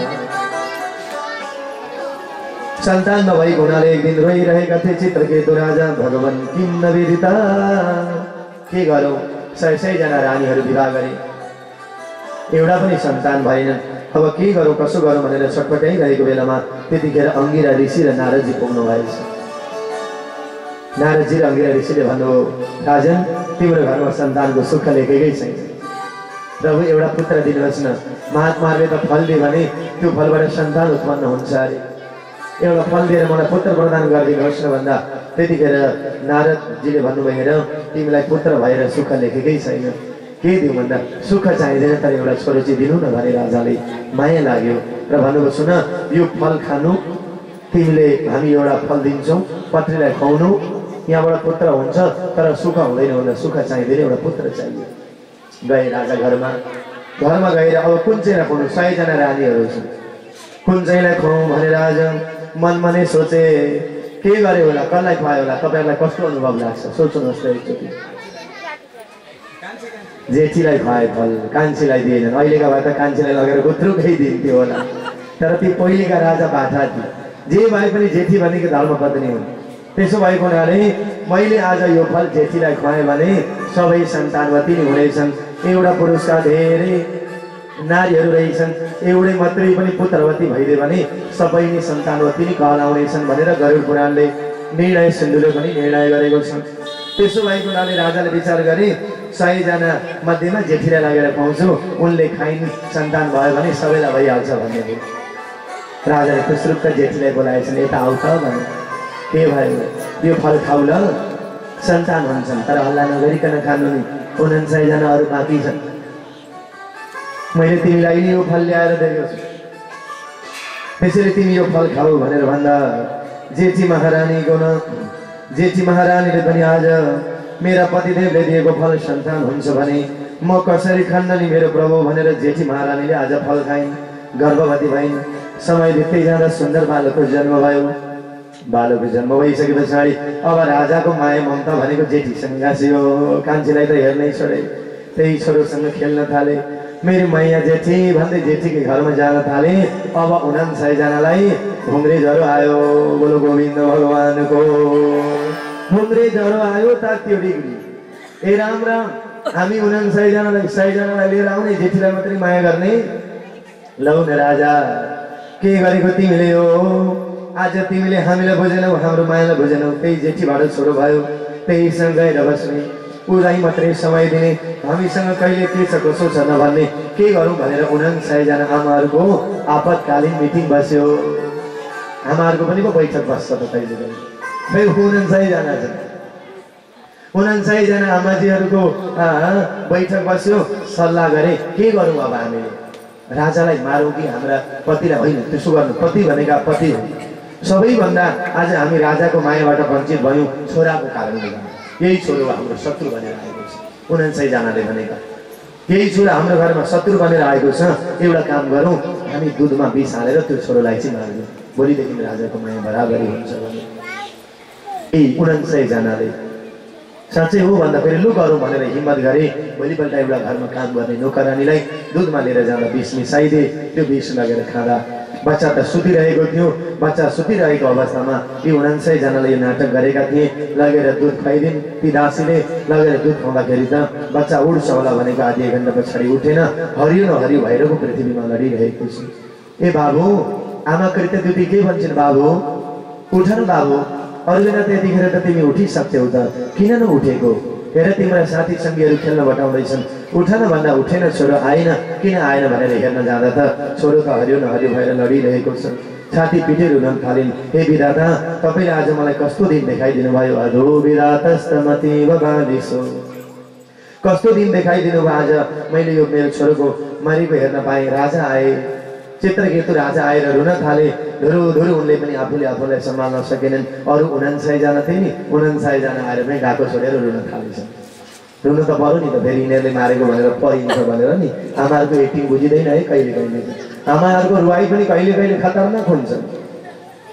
सन्तान नभएको हुनाले एक दिन रोइरहेका थिए चित्रकेतु राजा। भगवान किम नवेदिता, के गरौँ, सय सयजना रानीहरू विवाह गरे, एउटा पनि सन्तान भएनन्। अब के गरौँ कसो गरौँ भनेर छटपटाइरहेको बेलामा त्यतिखेर अंगिरा ऋषि र नारदजी पुग्नु भएछ। नारदजी र अंगिरा ऋषिले भन्नुभयो, राजन तिम्रो घरमा सन्तानको सुख लेखेकै छैन, प्रभु एउटा पुत्र दिनुहोस् न। महात्माहरूले त फल दिए भने त्यो फलबाट सन्तान उत्पन्न हुन्छ अरे, एउटा फल दिएर मलाई पुत्र प्रदान गरिदिनुहोस् न भन्दा त्यतिखेर नारदजीले भन्नुभयो, हेर तिमीलाई पुत्र भएर सुख लेखेकै छैन, के दिउँ भन्दा सुख चाहिँदैन तर एउटा छोरो चाहिँ दिनु न भने राजाले माया लाग्यो र भन्नुभयो, सुन यो फल खानु, तिमीले हामी एउटा फल दिन्छौँ, पत्नीलाई खुवाउनु, यहाँबाट पुत्र हुन्छ तर सुख हुँदैन भन्दा सुख चाहिँदैन, एउटा पुत्र चाहियो। गए राजा घरमा, घरमा गएर अब कुन चाहिँलाई खुवाउनु, सयजना रानीहरू छन्, कुन चाहिँलाई खुवाउँ भनेर आज मनमा नै सोचे, के गरे होला, कसलाई खुवायो होला, तपाईँहरूलाई कस्तो अनुभव लाग्छ सोच्नुहोस् त एकचोटि। जेठीलाई खुवाए फल, कान्छीलाई दिएनन्, अहिलेका भए त कान्छीलाई लगेर गुत्रुकै दिन्थ्यो होला, तर ती पहिलेका राजा बाठा थिए, जे भए पनि जेठी भनेको धर्मपत्नी हुन्। त्यसो भएको हुनाले मैले आज यो फल जेठीलाई खुवाएँ भने सबै सन्तानवती नै हुनेछन्, एउटा पुरुषका धेरै नारीहरू रहेछन्, एउटै मात्रै पनि पुत्रवती भइदियो भने सबै नै सन्तानवती नै कहलाउनेछन् भनेर गरुड पुराणले निर्णय सिन्धुले पनि निर्णय गरेको छ। त्यसो भएको हुनाले राजाले विचार गरे, सयजना मध्येमा जेठीलाई लगेर खुवाउँछु, उनले खाइन्, सन्तान भयो भने सबैलाई भइहाल्छ भन्ने थियो। राजाले खुसरुक्क जेठीलाई बोलाएछन्, यता आउँछ भने, के भयो यो फल खाऊ ल, सन्तान हुन्छन् तर हल्ला नगरिकन खानु नि, उनान्सयजना अरू बाँकी छन्, मैले तिमीलाई नि यो फल ल्याएर दिएको छु, त्यसैले तिमी यो फल खाऊ भनेर भन्दा जेठी महारानीको न जेठी महारानीले पनि आज मेरा पतिदेवले दिएको फल सन्तान हुन्छ भने म कसरी खान्न नि मेरो प्रभु भनेर जेठी महारानीले आज फल खाइन्, गर्भवती भइन्। समय बित्दै जाँदा सुन्दर बालकको जन्म भयो। बालकको जन्म भइसके पछाडि अब राजाको माया ममता भनेको जेठीसँग गाँसियो, कान्छीलाई त हेर्नै छोडे, त्यही छोरोसँग खेल्न थाले, मेरी मैया जेठी भन्दै जेठीकै घरमा जान थाले। अब उनान्सयजनालाई घुम्रे ज्वरो आयो, बोलो गोविन्द भगवानको, घुम्रे ज्वरो आयो तात्यो डिग्री। ए राम राम, हामी उनान्सयजनालाई सयजनालाई लिएर आउने, जेठीलाई मात्रै माया गर्ने। लौ न राजा, के गरेको तिमीले हो, आज तिमीले हामीलाई बुझेनौ, हाम्रो मायालाई बुझेनौ, त्यही जेठीबाट छोरो भयो, त्यहीसँग गएर बस्ने, उलाई मात्रै समय दिने, हामीसँग कहिले के छ कसो छ नभन्ने, के गरौँ भनेर उनान्सयजना आमाहरूको आपतकालीन मिटिङ बस्यो। आमाहरूको पनि पो बैठक बस्छ त कहिले कहिले, फेरि उनान्सयजना छन्, उनान्सयजना आमाजीहरूको बैठक बस्यो, सल्लाह गरे के गरौँ अब हामीले, राजालाई मारौँ कि हाम्रा पतिलाई, होइन त्यसो गर्नु, पति भनेका पति हो, सबैभन्दा आज हामी राजाको मायाबाट वञ्चित भयौँ छोराको कारणले, यही छोरो हाम्रो शत्रु बनेर आएको छ। उनान्सयजनाले भनेका यही छोरा हाम्रो घरमा शत्रु बनेर आएको छ, एउटा काम गरौँ, हामी दुधमा विष हालेर त्यो छोरोलाई चाहिँ मारिदिउँ, भोलिदेखि राजाको माया बराबरी हुन्छ भने। यही उनान्सयजनाले साँच्चै हो भन्दा फेरि लु गरौँ भनेर हिम्मत गरे। भोलिपल्ट एउटा घरमा काम गर्ने नोकरानीलाई दुधमा लिएर जाँदा विष मिसाइदिए, त्यो विष लगेर खाँदा बच्चा त सुतिरहेको थियो, बच्चा सुतिरहेको अवस्थामा यी उनान्सयजनाले यो नाटक गरेका थिए, लगेर दुध खुवाइदिन्, ती दासीले लगेर दुध खुवाउँदाखेरि त बच्चा उड्छ होला भनेको आधी एक घन्टा पछाडि उठेन, हरियो न हरियो भएर पो पृथ्वीमा लडिरहेको छ। ए बाबु, आमा कृत्य दुती के भन्छन्, बाबु उठ न बाबु, अरू बेला त्यतिखेर त तिमी उठिसक्थ्यौ त, किन नउठेको, हेर तिम्रा साथी सङ्गीहरू खेल्न बटाउँदैछन्, उठ न भन्दा उठेन, छोरो आएन, किन आएन भनेर हेर्न जाँदा त छोरो त हरियो न हरियो भएर लडिरहेको छ। छाती पिटेर रुन थालिन्, हे विधाता तपाईँले आज मलाई कस्तो दिन देखाइदिनु भयो, अधो विधातस्तमतीव बालिसो, कस्तो दिन देखाइदिनु भयो आज, मैले यो मेरो छोरोको मरेको हेर्न पाएँ। राजा आए, चित्रकेतु राजा आएर रुन थाले, धुरु धुरु उनले पनि आफूले आफूलाई सम्हाल्न सकेनन्। अरू उनान्सयजना थिए नि, उनान्सयजना आएर पनि ढाको छोडेर रुन थालेछन्। रुनु त पर्यो नि त, फेरि यिनीहरूले मारेको भनेर परिन्छ भनेर नि, आमाहरूको एक्टिङ बुझिँदैन है कहिले कहिले, आमाहरूको रुवाई पनि कहिले कहिले खतरनाक हुन्छ।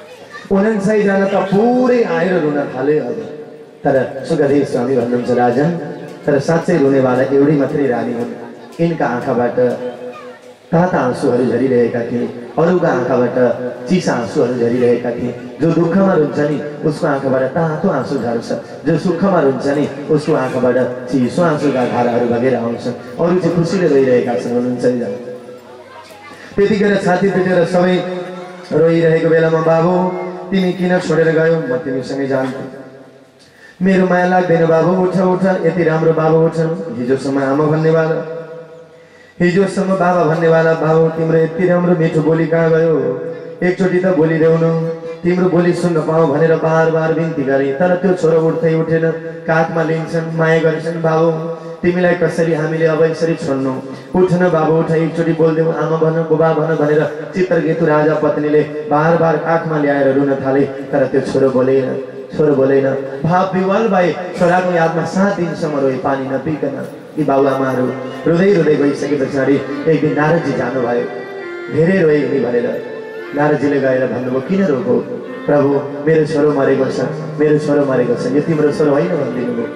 उनान्सय जना त पुरै आएर रुन थाले। अब तर सुखदेव स्वामी भन्नुहुन्छ राजन, तर साँच्चै रुनेवाला एउटै मात्रै रानी हुन्। यिनका आँखाबाट ताता आँसुहरू झरिरहेका थिए, अरूका आँखाबाट चिसा आँसुहरू झरिरहेका थिए। जो दुःखमा रुन्छ नि उसको आँखाबाट तातो आँसु झर्छ, जो सुखमा रुन्छ नि उसको आँखाबाट चिसो आँसुका धाराहरू बगेर आउँछन्। अरू चाहिँ खुसीले रोइरहेका छन् हुनुहुन्छ। त्यतिखेर छाती पिटेर सबै रोइरहेको बेलामा बाबु तिमी किन छोडेर गयौ, म तिमीसँगै जान्छु। मेरो माया लाग्दैन बाबु, उठ उठ, यति राम्रो बाबु उठ्छन्। हिजोसम्म आमा भन्नेवाला, हिजोसम्म बाबा भन्नेवाला बाबु तिम्रो यति राम्रो मिठो बोली कहाँ गयो? एकचोटि त बोलिदेऊ न, तिम्रो बोली सुन्न पाऊ भनेर बार बार बिन्ती गरेँ, तर त्यो छोरो उठ्दै उठेन। काखमा लिन्छन्, माया गर्छन्। बाबु तिमीलाई कसरी हामीले अब यसरी छोड्नु? उठ न बाबु उठ, एकचोटि बोलिदेऊ, आमा भन, बुबा भन भनेर चित्रकेतु राजा पत्नीले बार बार काखमा ल्याएर रुन थाले। तर त्यो छोरो बोलेन, छोरो बोलेन। भाव विवल भए छोराको यादमा सात दिनसम्म रोए, पानी नपिकन। यी बाबुआमाहरू रुँदै रुँदै गइसके पछाडि एक दिन नारदजी जानुभयो। धेरै रोए नि भनेर नारदजीले गएर भन्नुभयो, किन रोको प्रभु? मेरो छोरो मरेको छ, मेरो छोरो मरेको छ, यो तिम्रो छोरो होइन भनिदिनु भयो।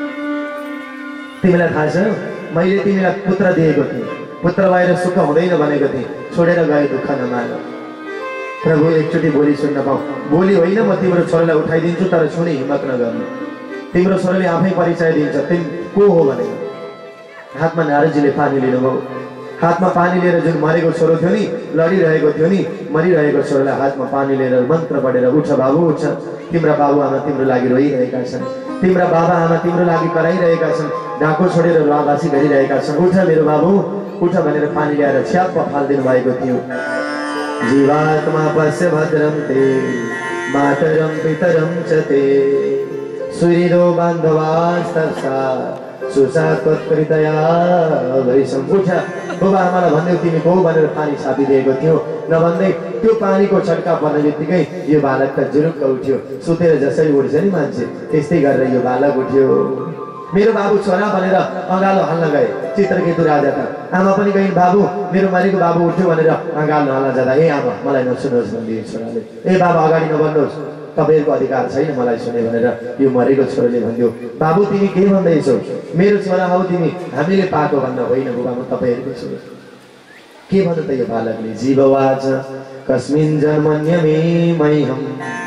तिमीलाई थाहा छ मैले तिमीलाई पुत्र दिएको थिएँ, पुत्र भएर सुख हुँदैन भनेको थिएँ, छोडेर गए दुःख नमान। प्रभु एकचोटि बोली सुन्न पाऊ। बोली होइन म तिम्रो छोरालाई उठाइदिन्छु, तर छुने हिम्मत नगर्नु। तिम्रो छोराले आफै परिचय दिन्छ तिमी को हो भनेर। हातमा नारदजीले पानी लिनुभयो। हातमा पानी लिएर जुन मरेको छोरो थियो नि, लडिरहेको थियो नि, मरिरहेको छोरोलाई हातमा पानी लिएर मन्त्र पढेर उठ बाबु उठ, तिम्रा बाबुआमा तिम्रो लागि रोइरहेका छन्, तिम्रा बाबा आमा तिम्रो लागि कराइरहेका छन्, ढाको छोडेर रुवाबासी गरिरहेका छन्, उठ मेरो बाबु उठ भनेर पानी ल्याएर छ्याप्प फालिदिनु भएको थियो। जीवात्मा पश्य भद्रं ते मातरं पितरं च ते सुहृदो बान्धवास्तथा सुसात्वत्कृतया भैसं। उठ बुबा आमालाई भन्दै तिमी को भनेर पानी छापिदिएको थियो, नभन्दै त्यो पानीको छड्का पर्ने बित्तिकै यो बालक त जुरुक्क उठ्यो। सुतेर जसरी उठ्छ नि मान्छे त्यस्तै गरेर यो बालक उठ्यो। मेरो बाबु छोरा भनेर अँगालो हाल्न गए चित्रकेतु राजा त। आमा पनि गइन्, बाबु मेरो मरेको बाबु उठ्यो भनेर अँगालो हाल्न जाँदा ए आमा मलाई नसुन्नुहोस् भनिदिए छोराले। ए बाबा अगाडि नबन्नुहोस्, तपाईँहरूको अधिकार छैन मलाई सुने भनेर यो मरेको छोराले भन्दियो। बाबु तिमी के भन्दैछौ? मेरो छोरा हौ तिमी, हामीले पाएको भन्न होइन बुबा, म तपाईँहरूको छोरा। के भन्नु त यो बालकले? जीववाच कस्मिन् जन्मन्यमे मह्यं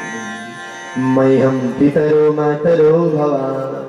मह्यं पितरो मातरो भवा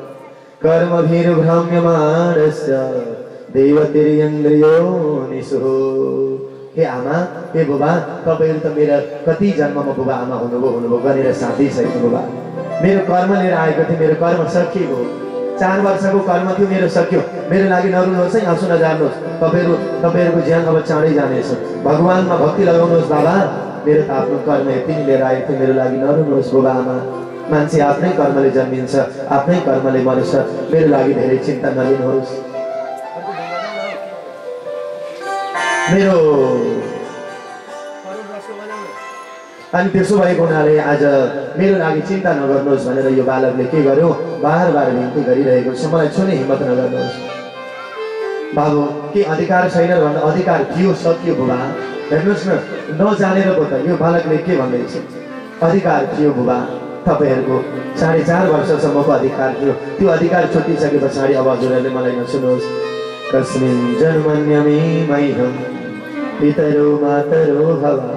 कर्मभिर्भ्राम्यमाणस्य देवतिरिन्द्रियो निसुः। हे आमा, हे बुबा, तपाईँहरू त मेरा कति जन्ममा बुबा आमा हुनुभयो हुनुभयो गरेर साथी छैन बुबा। मेरो कर्म लिएर आएको थिएँ, मेरो कर्म सकिएको। चार वर्षको कर्म थियो, मेरो सक्यो। मेरो लागि नरुनुहोस् है, आँसु नजार्नुहोस्। तपाईँहरू तपाईँहरूको ज्यान अब चाँडै जानेछ। भगवानमा भक्ति लगाउनुहोस् बाबा, मेरो त आफ्नो कर्म यति नै लिएर आएको थियो, मेरो लागि नरुनुहोस् बुबा आमा। मान्छे आफ्नै कर्मले जन्मिन्छ, आफ्नै कर्मले मर्छ, मेरो लागि धेरै चिन्ता नलिनुहोस्। मेरो अनि त्यसो भएको हुनाले आज मेरो लागि चिन्ता नगर्नुहोस् भनेर यो बालकले के गर्यो? बार बार बिन्ती गरिरहेको छ, मलाई छुने हिम्मत नगर्नुहोस्। बाबु के अधिकार छैन भन्दा अधिकार थियो, सकियो बुबा। हेर्नुहोस् न, नजानेर पो त यो बालकले के भन्दैछ? अधिकार थियो बुबा, तपाईँहरूको साढे चार वर्षसम्मको अधिकार थियो, त्यो अधिकार छुटिसके पछाडि अब हजुरहरूले मलाई नसुन्नुहोस्। कस्मिन् जन्मन्यमे मह्यं पितरो मातरो भवा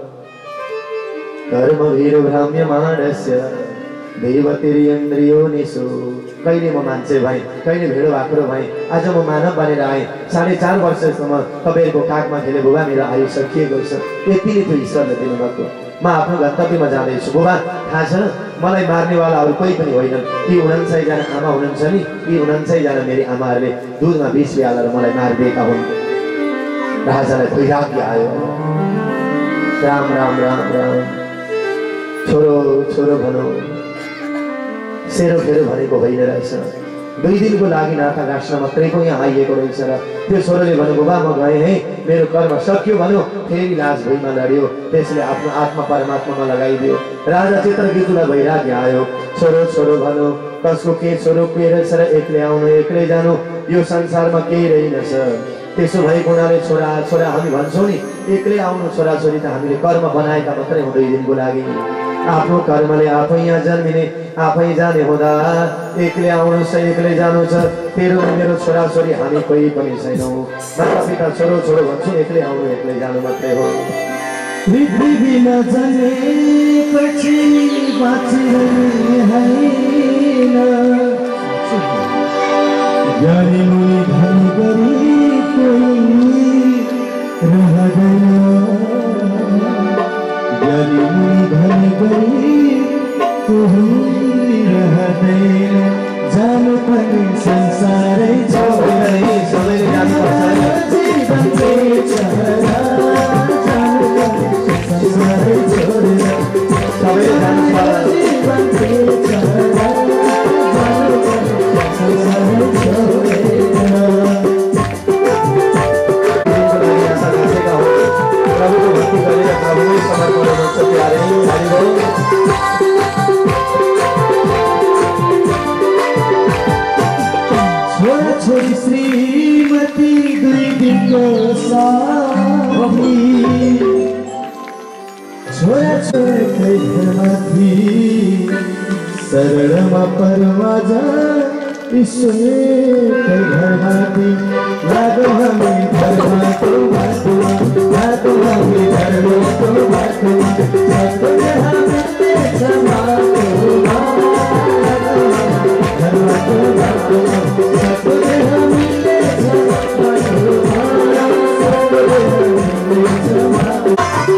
कर्मभिर्भ्राम्यमाणस्य देवतिरिन्द्रियो निसु। कहिले म मान्छे भएँ, कहिले भेडो भाक्रो भएँ, आज म मानव बनेर आएँ। साढे चार वर्षसम्म तपाईँहरूको काखमा खेले बुबा, मेरो आयु सकिएको छ। यति नै थियो ईश्वरले दिनुभएको। म आफ्नो गन्तव्यमा जाँदैछु बुबा। थाहा छ मलाई मार्नेवाला अरू कोही पनि होइनन्। यी उनान्सयजना आमा हुनुहुन्छ नि, यी उनान्सयजना मेरी आमाहरूले दुधमा विष हालेर मलाई मारिदिएका हुन्। राजालाई वैराग्य आयो। राम राम राम राम। छोरो छोरो भनौँ, सेरो फेरो भनेको होइन रहेछ। दुई दिनको लागि नाता गाँस्न मात्रैको यहाँ आइएको रहेछ। र त्यो छोरोले भन्यो बुबा म गएँ है, मेरो कर्म सक्यो भन्यो। फेरि लाज भुइँमा लड्यो, त्यसले आफ्नो आत्मा परमात्मामा लगाइदियो। राजा चित्रकेतुलाई वैराग्य आयो। छोरो छोरो भन्यो, कसको के छोरो के रहेछ र एक्लै आउनु एक्लै जानु, यो संसारमा केही रहेनछ। त्यसो भएको हुनाले छोरा छोरा हामी भन्छौँ नि, एक्लै आउनु छोराछोरी त हामीले कर्म बनाएका मात्रै हो दुई दिनको लागि। आफ्नो कर्मले आफै यहाँ जन्मिने आफै जाने हुँदा एक्लै आउनु छ एक्लै जानु छ। तेरो मेरो छोराछोरी हामी कोही पनि छैनौँ। माता पिता छोरो छोरो भन्छु एक्लै आउनु एक्लै जानु मात्रै हो। पृथ्वीमा जन्मेपछि बाँच्ने होइन, ज्ञानी मुनि धनी गरी कोही रहँदैन, ज्ञानी मुनि धनी गरी कोही रहँदैन। जानु पनि संसारै छोडेर सबैले जानुपर्छ। जीवन छ जानु पनि संसारै छोडेर सबैले जानुपर्छ। जीवन छ जानु पनि संसारै छोडेर। आशा राखेका हौँ प्रभुको भक्ति गरेर प्रभुमै समर्पण गर्छ। प्यारे हरि बोल। छोरा छोरी श्रीमती दुई दिनको साथी, छोरा छोरीकै घरमाथि शरणमा परमाजा ईश्वरकै घरमाथि। लागो हामी धर्मको बाटोमा, लागो हामी धर्मको बाटोमा, सत्य हामीले छ बाटोमा, धर्मको बाटोमा, सत्य हामीले छ बाटोमा, सत्य हामीले छ बाटोमा।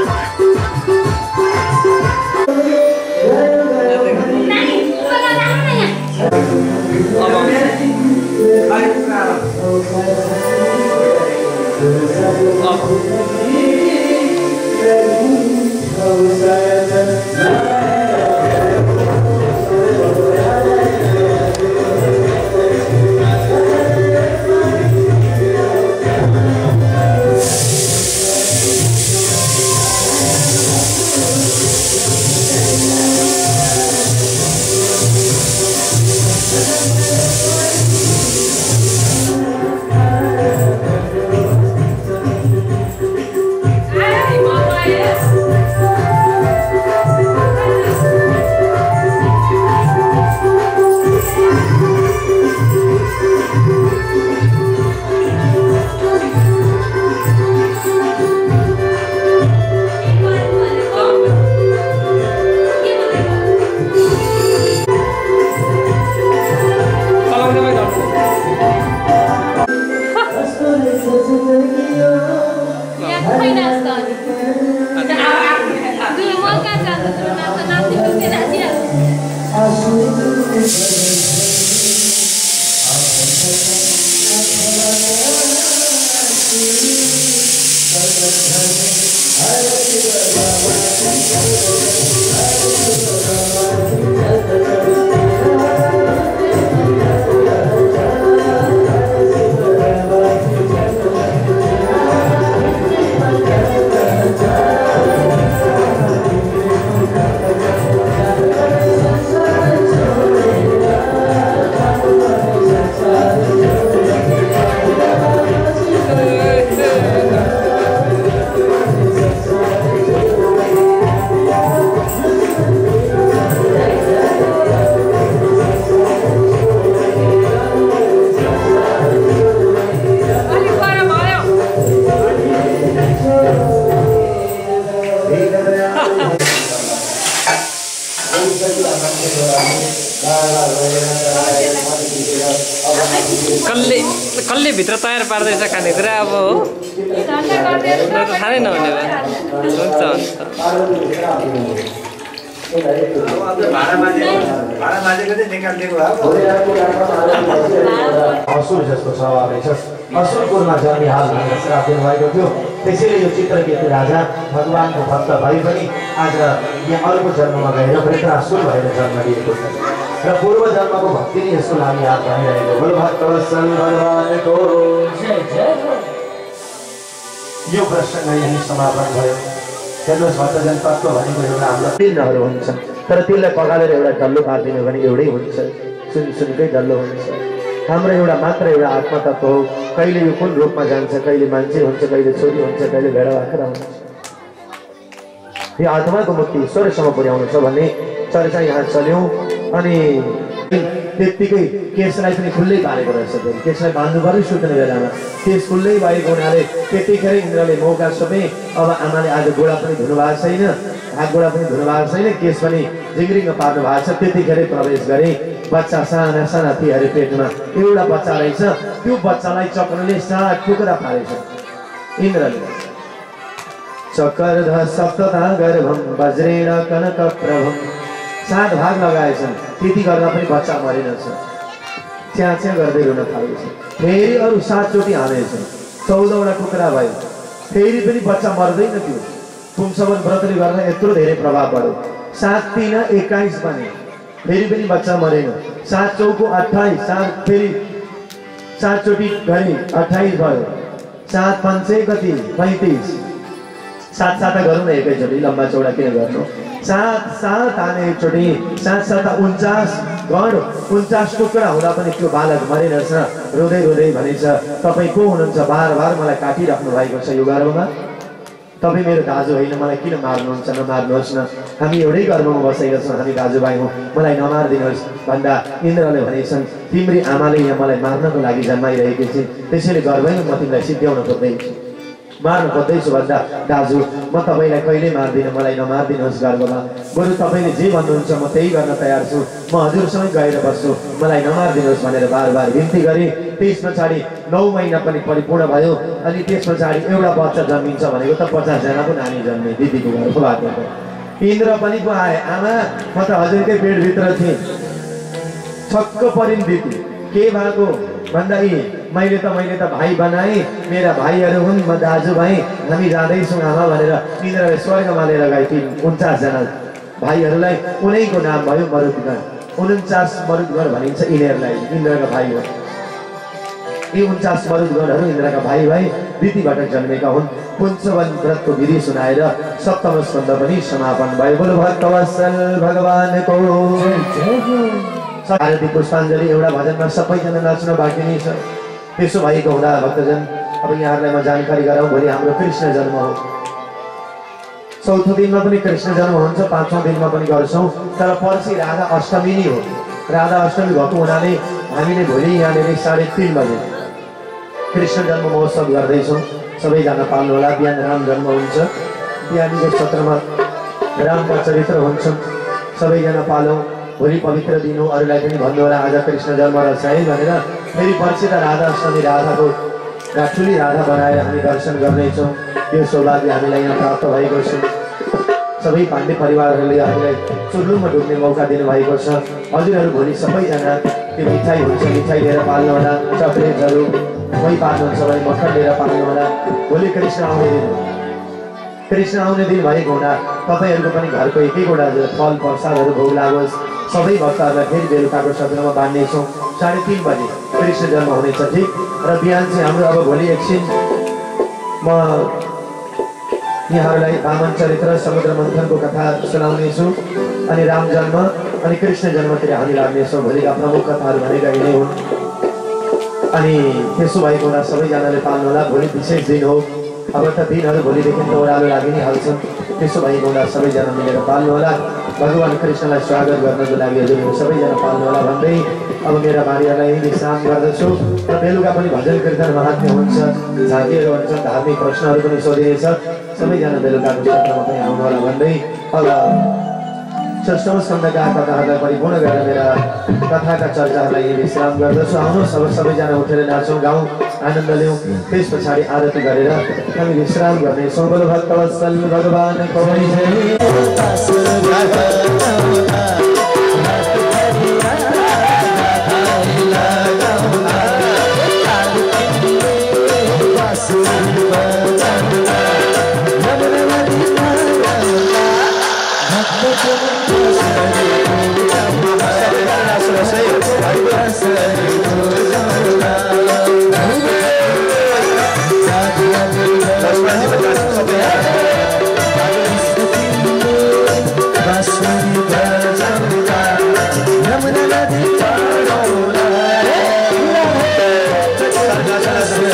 कसले कसले भित्र तयार पार्दैछ खानेकुरा अब हो थाहै नहुने हुन्छ असुर जस्तो स्वभाव रहेछ। असुरपुरमा जन्मिहाल भनेर श्राप दिनुभएको थियो। त्यसैले यो चित्रकेतु राजा भगवानको भक्त भए पनि आज यहाँ अर्को जन्ममा गएर प्रेतासुर भएर जन्म लिएको छ र पूर्व जन्मको भक्ति नै यसको लागि याद भइरहेको। बोल भक्तवत्सल भगवानको यो प्रसङ्ग यही समापन भयो। हेर्नुहोस् भक्तजन तत्त्व भनेको एउटा हाम्रो दिनहरू हुन्छ, तर त्यसलाई पगालेर एउटा डल्लो पारिदिनु भने एउटै हुन्छ, सुनसुनकै डल्लो हुन्छ। हाम्रो एउटा मात्र एउटा आत्मा तत्त्व हो। कहिले यो कुन रूपमा जान्छ, कहिले मान्छे हुन्छ, कहिले छोरी हुन्छ, कहिले भेडा बाख्रा हुन्छ। यो आत्माको मुक्ति ईश्वरसम्म पुर्याउनु छ भन्ने चर्चा यहाँ चल्यो। अनि त्यत्तिकै केसलाई पनि खुल्लै पारेको रहेछ। फेरि केसलाई बाँध्नु पर्यो सुत्ने बेलामा, केस खुल्लै भएको हुनाले त्यतिखेर इन्द्रले मौका सबै अब आमाले आज गोडा पनि धुनु भएको छैन, हात गोडा पनि धुनु भएको छैन, केस पनि जिङ्रिङ पार्नु भएको छ। त्यतिखेरै प्रवेश गरे। बच्चा साना साना थिए अरे पेटमा, एउटा बच्चा रहेछ। त्यो बच्चालाई चक्रले सात टुक्रा पारेछ इन्द्रले। चक्रध सप्तता गर्भम वज्रेण कनक प्रभम, सात भाग लगाएछन्। त्यति गर्दा पनि बच्चा मरेनछ। च्या च्या गर्दै रुन थालेछ। फेरि अरू सातचोटि हानेछ, चौधवटा टुक्रा भयो। फेरि पनि बच्चा मर्दैन थियो। पुंसवन व्रतले गर्दा यत्रो धेरै प्रभाव बढ्यो। सात तिन एक्काइस बने, फेरि पनि बच्चा मरेन। सात चौको अट्ठाइस, सात फेरि सातचोटि गरे अट्ठाइस भयो। सात पन्चे कति पैँतिस, सात साता गरौँ न एकैचोटि, लम्बा चौडा किन गर्नु। सात सात आने एकचोटि, सात सात उन्चास गण उन्चास टुक्रा हुँदा पनि त्यो बालक मरेनछ। रोँदै रोँदै भनेछ, तपाईँ को हुनुहुन्छ? बार बार मलाई काटिराख्नु भएको छ यो गर्भमा। तपाईँ मेरो दाजु होइन, मलाई किन मार्नुहुन्छ? नमार्नुहोस् न, हामी एउटै गर्भमा बसेका छौँ, हामी दाजुभाइ हौँ, मलाई नमारिदिनुहोस् भन्दा इन्द्रले भनेछन्, तिम्री आमाले यहाँ मलाई मार्नको लागि जन्माइरहेकी छिन्, त्यसैले गर्भैमा म तिमीलाई सिद्ध्याउन खोज्दैछु, मार्न खोज्दैछु भन्दा दाजु म तपाईँलाई कहिल्यै मार्दिनँ, मलाई नमारिदिनुहोस् गर्भमा। बरु तपाईँले जे भन्नुहुन्छ म त्यही गर्न तयार छु, म हजुरसँगै गएर बस्छु, मलाई नमारिदिनुहोस् भनेर बार बार बिन्ती गरे। त्यस पछाडि नौ महिना पनि परिपूर्ण भयो। अनि त्यस पछाडि एउटा बच्चा जन्मिन्छ भनेको त पचासजना पो नानी जन्मे दिदीको घरको बाटो। इन्द्र पनि पो आए, आमा म त हजुरकै पेटभित्र थिएँ। छक्क परिन् दिदी, के भएको भन्दा यी मैले त मैले त भाइ बनाएँ, मेरा भाइहरू हुन्, म दाजुभाइ, हामी जाँदैछौँ आमा भनेर इन्द्रले स्वर्गमा लिएर गए। ती उन्चासजना भाइहरूलाई उनैको नाम भयो मरुद्गण। उन्चास मरुद्गण भनिन्छ यिनीहरूलाई, इन्द्रका भाइ हो। यी उन्चास मरुद्गणहरू इन्द्रका भाइ भाइ दिदीबाट जन्मेका हुन्। पुंसवन व्रतको विधि सुनाएर सप्तम स्कन्द पनि समापन भयो। बोलो भक्तवत्सल भगवानको आरती पुष्पाञ्जली एउटा भजनमा सबैजना नाच्न बाँकी नै छ। त्यसो भएको हुँदा भक्तजन अब यहाँहरूलाई म जानकारी गराउँ, भोलि हाम्रो कृष्ण जन्म हो। चौथो दिनमा पनि कृष्ण जन्म हुन्छ, पाँचौँ दिनमा पनि गर्छौँ। तर पर्सि राधा अष्टमी नै हो। राधा अष्टमी भएको हुनाले हामीले भोलि यहाँनिर साढे तिन बजे कृष्ण जन्म महोत्सव गर्दैछौँ। सबैजना पाल्नु होला। बिहान राम जन्म हुन्छ, बिहानीको सत्रमा रामका चरित्र हुन्छन्। सबैजना पालौँ। भोलि पवित्र दिन हो, अरूलाई पनि भन्नु होला आज कृष्ण जन्म रहेछ है भनेर। फेरि पर्सि त राधा अष्टमी, राधाको ठुली राधा बनाएर हामी दर्शन गर्नेछौँ। यो सौभाग्य हामीलाई यहाँ प्राप्त भएको छ। सबै पाण्डे परिवारहरूले हामीलाई चुर्लुममा डुब्ने मौका दिनुभएको छ। हजुरहरू भोलि सबैजना त्यो मिठाई हुन्छ, मिठाई लिएर पाल्नु होला। चक्लेटहरू कोही पाल्नुहुन्छ भने मक्खन लिएर पाल्नु होला। भोलि कृष्ण आउने दिन, कृष्ण आउने दिन भएको हुँदा तपाईँहरूको पनि घरको एक एकवटा फल प्रसादहरू भोग लागोस्। सबै भक्तहरूलाई फेरि बेलुकाको सत्रमा बाँड्नेछौँ। साढे तिन बजे कृष्ण जन्म हुनेछ, ठिक। र बिहान चाहिँ हाम्रो अब भोलि एकछिन म यहाँहरूलाई वामन चरित्र समुद्र मन्थनको कथा सुनाउनेछु। अनि राम जन्म अनि कृष्ण जन्मतिर हामी लाग्नेछौँ। भोलिका प्रमुख कथाहरू भनेका यिनै हुन्। अनि त्यसो भएको हुँदा सबैजनाले पाल्नु होला। भोलि विशेष दिन हो। अब त दिनहरू भोलिदेखि त ओह्रालो लागि नै हाल्छन्। त्यसो भएको हुँदा सबैजना मिलेर पाल्नु होला। भगवान् कृष्णलाई स्वागत गर्नको लागि हजुरहरू सबैजना पाल्नु होला भन्दै अब मेरा बाणीहरूलाई विश्राम गर्दछु। र बेलुका पनि भजन कीर्तन महात्म्य हुन्छ, झाँकीहरू हुन्छ, धार्मिक प्रश्नहरू पनि सोधिनेछ। सबैजना बेलुकाको सत्रमा पनि आउनु होला भन्दै अब षष्ठौँ स्कन्धका कथाहरूलाई परिपूर्ण गरेर मेरा कथाका चर्चाहरूलाई विश्राम गर्दछु। आउनुहोस् अब सबैजना उठेर नाचौँ, गाउँ, आनन्द लिउँ। त्यस पछाडि आरती गरेर हामी विश्राम गर्नेछौँ। बोलो भक्तवत्सल भगवानको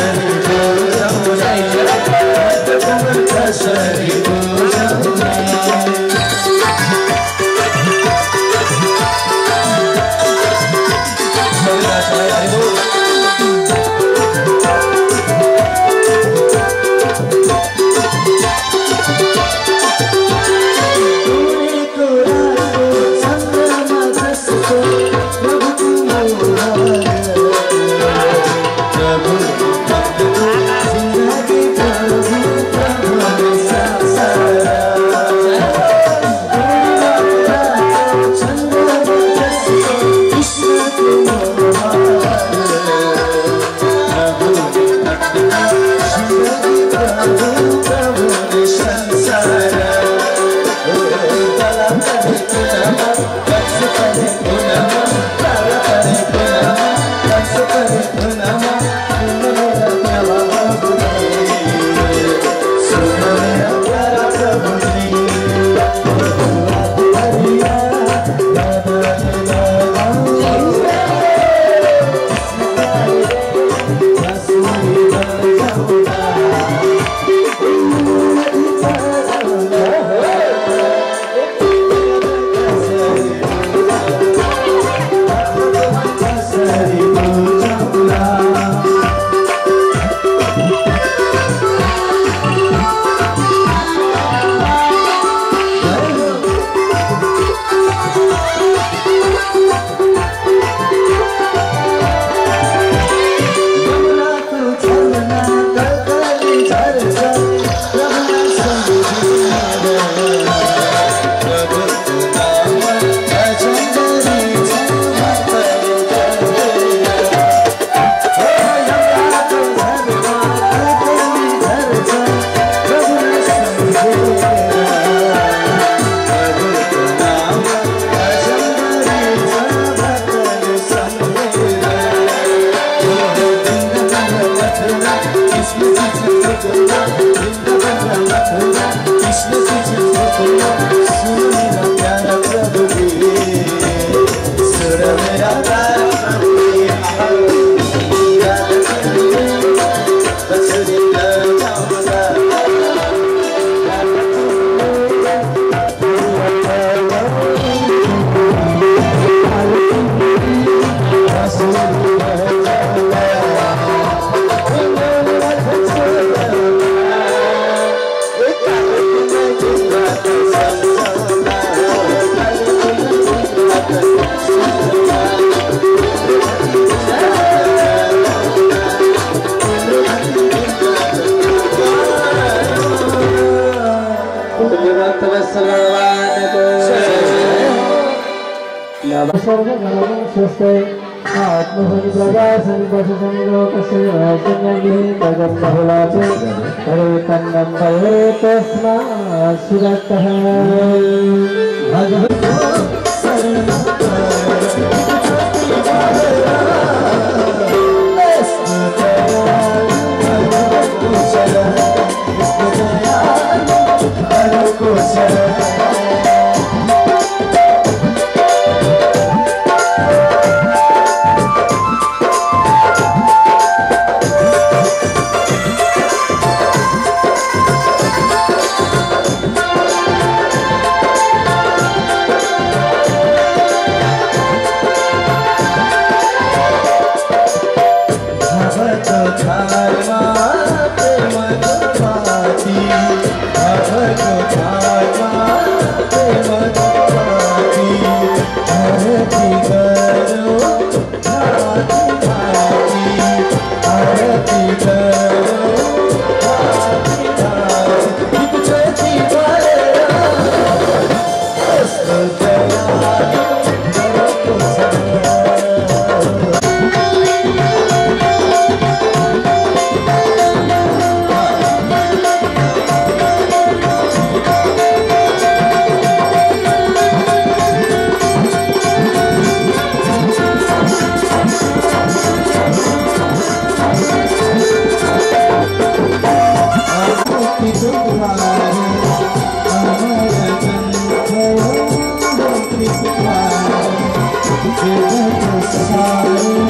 Sari भक्तवत्सल भगवान को सर्व भगवान स्वस्थ आत्मभूमि प्रकाशन पशुषण लोकस्य वासनभिः भगं बहुलाचे हरे तन्नं भवे तस्मात् सुरतः भगवतो Sorry.